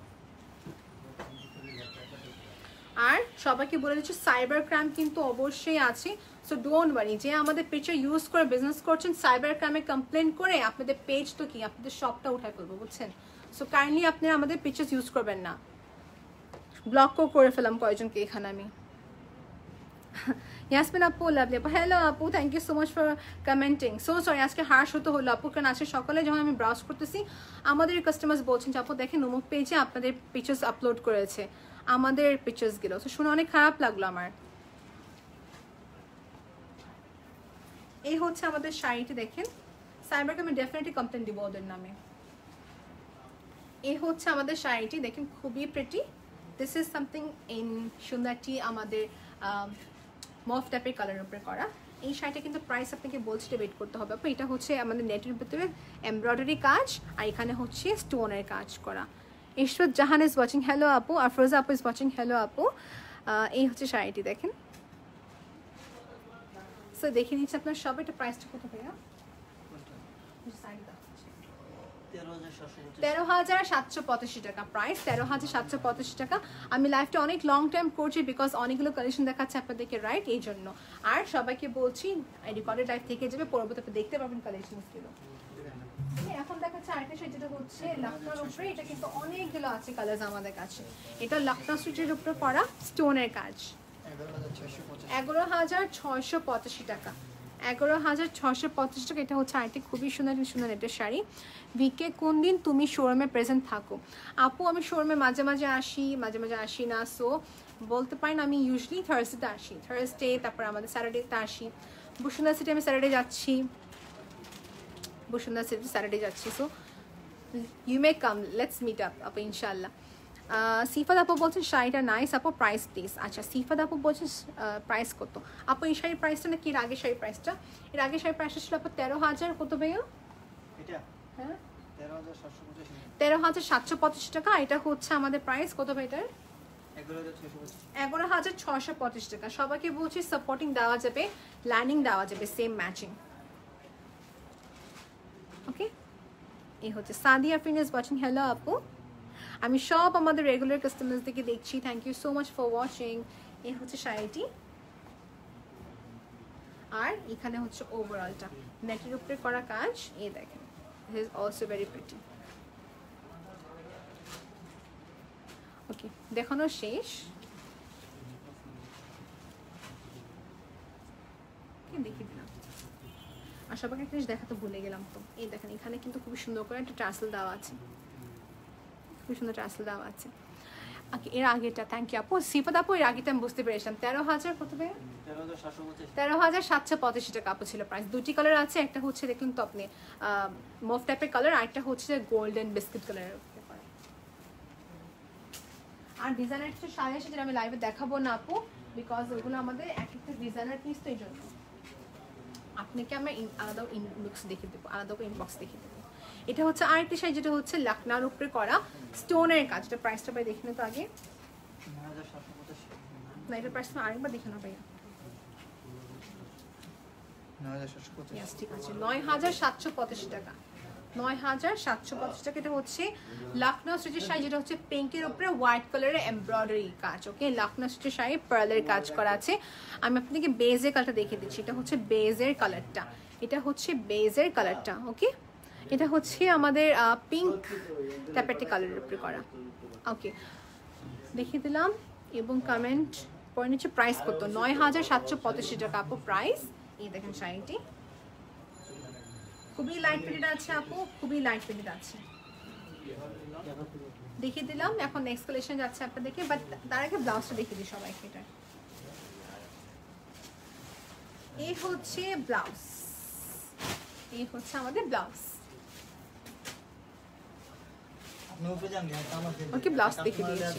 আর সবাইকে বলে দিচ্ছি সাইবার ক্রাইম কিন্তু অবশ্যই আছে। সো ডোন্ট ওয়ারি, যে আমাদের পিকচার ইউজ করে বিজনেস করছেন, সাইবার ক্রাইমে কমপ্লেন করে আপনাদের পেজ তো কি আপনাদের শপটা উঠায় ফেলবো, বুঝছেন? সো কাইন্ডলি আপনারা আমাদের পিকচার ইউজ করবেন না। ব্লকও করে ফেলাম কয়েকজনকে এখানে আমি। ইয়াসমিন আপু, লাভলি আপু, হ্যালো আপু, thank you so much for commenting. So sorry, আজকে হার্শ হতে হলো আপু, কারণ আজকে সকালে যখন আমি ব্রাউজ করতেছি আমাদের কাস্টমার্স বলছেন যে আপু দেখেন অমুক পেজে আপনাদের পিকচার্স আপলোড করেছে আমাদের পিকচার্সগুলো। তো শুনে অনেক খারাপ লাগলো আমার। এই হচ্ছে আমাদের শাড়িটি। দেখেন, সাইবারকে আমি ডেফিনেটলি কমপ্লেন দিব ওদের নামে। এই হচ্ছে আমাদের শাড়িটি। দেখেন, খুবই pretty. This is something in সুন্দরটি আমাদের মফ টাইপের কালারের উপরে করা। এই শাড়িটা কিন্তু প্রাইস আপনাকে বলছি ওয়েট করতে হবে আপু। এটা হচ্ছে আমাদের নেটের ভিতরে এমব্রয়ডারি কাজ, আর এখানে হচ্ছে স্টোনের কাজ করা। Ishrat Jahan is watching hello আপু, আফরোজা আপু ইজ ওয়াচিং হ্যালো আপু। এই হচ্ছে শাড়িটি দেখেন। সো দেখে নিচ্ছি আপনার সব এটা প্রাইসটা কত ভাইয়া? তেরো হাজার সাতশো পঁচাশি টাকা প্রাইস, তেরো হাজার সাতশো পঁচাশি টাকা। আমি লাইভটা অনেক লং টাইম করছি বিকজ অনেকগুলো কালেকশন দেখাচ্ছে আপনাদেরকে, রাইট, এই জন্য। আর সবাইকে বলছি রেকর্ডেড লাইভ থেকে যাবে, পরবর্তীতে দেখতে পাবেন কালেকশনগুলো। এখন দেখাচ্ছে আরেকটা শাড়ি যেটা হচ্ছে লখনউর উপরে, এটা কিন্তু অনেকগুলো আছে কালার আমাদের কাছে। এটা লখনউ স্ট্রিটের উপরে করা স্টোনের কাজ, এগারো হাজার ছয়শো পঁচাশি টাকা, এগারো হাজার ছয়শো পঁচাশি টাকা। এটা হচ্ছে আরেকটি খুবই সুন্দর সুন্দর একটা শাড়ি। ভিকে কোন দিন তুমি শোরুমে প্রেজেন্ট থাকো? আপু আমি শোরুমে মাঝে মাঝে আসি, মাঝে মাঝে আসি না, সো বলতে পারেন আমি ইউজুয়ালি থার্সডেতে আসি, থার্সডে, তারপর আমাদের স্যাটারডেতে আসি। বসুন্ধরা সিটি আমি স্যাটারডে যাচ্ছি, বসুন্ধরা সিটি স্যাটারডে যাচ্ছি, so you may come, let's meet up আপু ইনশাল্লাহ। সিফাত আপু বলছেন শাড়িটা নাইস আপু, প্রাইস প্লিজ। আচ্ছা সিফাত আপু বলছেন প্রাইস কত আপু? এই শাড়ির প্রাইসটা নাকি এর আগে শাড়ির প্রাইসটা? এর আগে শাড়ির প্রাইসটা ছিল আপু তেরো হাজার কত ভাইয়া? হ্যাঁ তেরো হাজার সাতশো পঁচাশি টাকা। এটা হচ্ছে আমাদের প্রাইস কত ভাই এটার? এগারো হাজার ছয়শো পঁচিশ টাকা। সবাইকে বলছি সাপোর্টিং দেওয়া যাবে, লাইনিং দেওয়া যাবে, সেম ম্যাচিং। ওকে, এই হচ্ছে সাদিয়া ফিনিস ওয়াচিং হ্যালো আপু। আমি সব আমাদের রেগুলার কাস্টমারদেরকে দেখছি, thank you so much for watching. এই হচ্ছে শাড়িটি, আর এখানে হচ্ছে ওভারঅলটা নেটের উপরে করা কাজ। এই দেখেন, it is also very pretty. Okay, দেখানো শেষ। দেখিয়ে দিলাম, আর সবাইকে একটা জিনিস দেখাতে ভুলে গেলাম তো। এই দেখেন এখানে কিন্তু খুবই সুন্দর করে একটা টাসেল দেওয়া আছে, খুবই সুন্দর টাসেল দেওয়া আছে। ওকে, এর আগেটা থ্যাংক ইউ আপু। সিফাত আপু এর আগেটা আমি বুঝতে পেরেছিলাম তেরো হাজার কত ভাই? তেরো হাজার সাতশো পঁচাশি টাকা আপু ছিল প্রাইস। দুটি কালার আছে, একটা হচ্ছে দেখলেন তো আপনি মুভ টাইপের কালার, আর একটা হচ্ছে গোল্ডেন বিস্কিট কালারের। আর ডিজাইনার কিছু শাড়ি আছে যেটা আমি লাইভে দেখাবো না আপু, বিকজ ওগুলো আমাদের এক একটা ডিজাইনার পিস, তো এই জন্য আপনাকে আমরা আলাদা ইনবক্স দেখিয়ে দেবো, আলাদা ইনবক্স দেখিয়ে দেবো। এটা হচ্ছে আরেকটি শাড়ি যেটা হচ্ছে লখনউর উপরে করা স্টোনের কাজ। এটা প্রাইসটা ভাই দেখে তো আগে, না এটা প্রাইস আরেকবার দেখে না ভাইয়া। ঠিক আছে, নয় হাজার সাতশো পঁচাশি টাকা, নয় হাজার সাতশো পঁচাশি টাকা। এটা হচ্ছে লখনউ স্ট্রিটের শাড়ি, যেটা হচ্ছে পিঙ্কের উপরে হোয়াইট কালারের এমব্রয়ডারি কাজ। ওকে, লখনউ স্ট্রিটের শাড়ি পার্লের কাজ করা আছে। আমি আপনাদেরকে বেজের কালারটা দেখিয়ে দিচ্ছি। এটা হচ্ছে বেজের কালারটা, এটা হচ্ছে বেজের কালারটা। ওকে, এটা হচ্ছে আমাদের পিঙ্ক ট্যাপেটি কালারের উপরে করা। ওকে, দেখিয়ে দিলাম এবং কমেন্ট পরে নিচ্ছে প্রাইস কত? নয় হাজার সাতশো পঁচাশি টাকা আপু প্রাইস। এই দেখেন শাড়িটি খুবই লাইট ওয়েটেড আছে আপু, খুবই লাইট ওয়েটেড আছে, দেখিয়ে দিলাম। এখন নেক্সট কালেকশন যাচ্ছে আপনাদেরকে, বাট তার আগে ব্লাউজটা দেখিয়ে দিই সবাইকে। এটা এই হচ্ছে ব্লাউজ, এই হচ্ছে আমাদের ব্লাউজ। ওকে, ব্লাউজ দেখিয়ে দিয়েছি।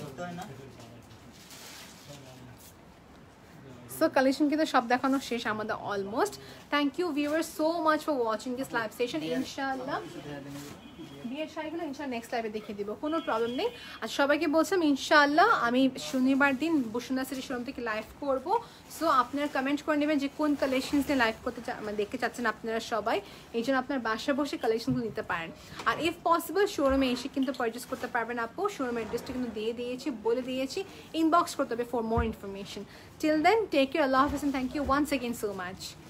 সো কালেকশন কিন্তু সব দেখানো শেষ আমাদের almost. Thank you viewers so much for watching this live session. ইনশাআল্লাহ বিয়ের শাড়িগুলো ইনশাআল্লাহ নেক্সট লাইভে দেখিয়ে দিব, কোনো প্রবলেম নেই। আর সবাইকে বলছিলাম ইনশাআল্লাহ আমি শনিবার দিন বসুন্ধরা সিটি শোরুম থেকে লাইভ করব। সো আপনারা কমেন্ট করে নেবেন যে কোন কালেকশনস নিয়ে লাইভ করতে মানে দেখতে চাচ্ছেন আপনারা সবাই, এই জন্য আপনার বাসায় বসে কালেকশনগুলো নিতে পারেন। আর ইফ পসিবল শোরুমে এসে কিন্তু পারচেস করতে পারবেন আপু। শোরুমের অ্যাড্রেসটা কিন্তু দিয়ে দিয়েছি, বলে দিয়েছি, ইনবক্স করতে হবে for more information. Till then take care, আল্লাহ হাফেজ, and thank you once again so much.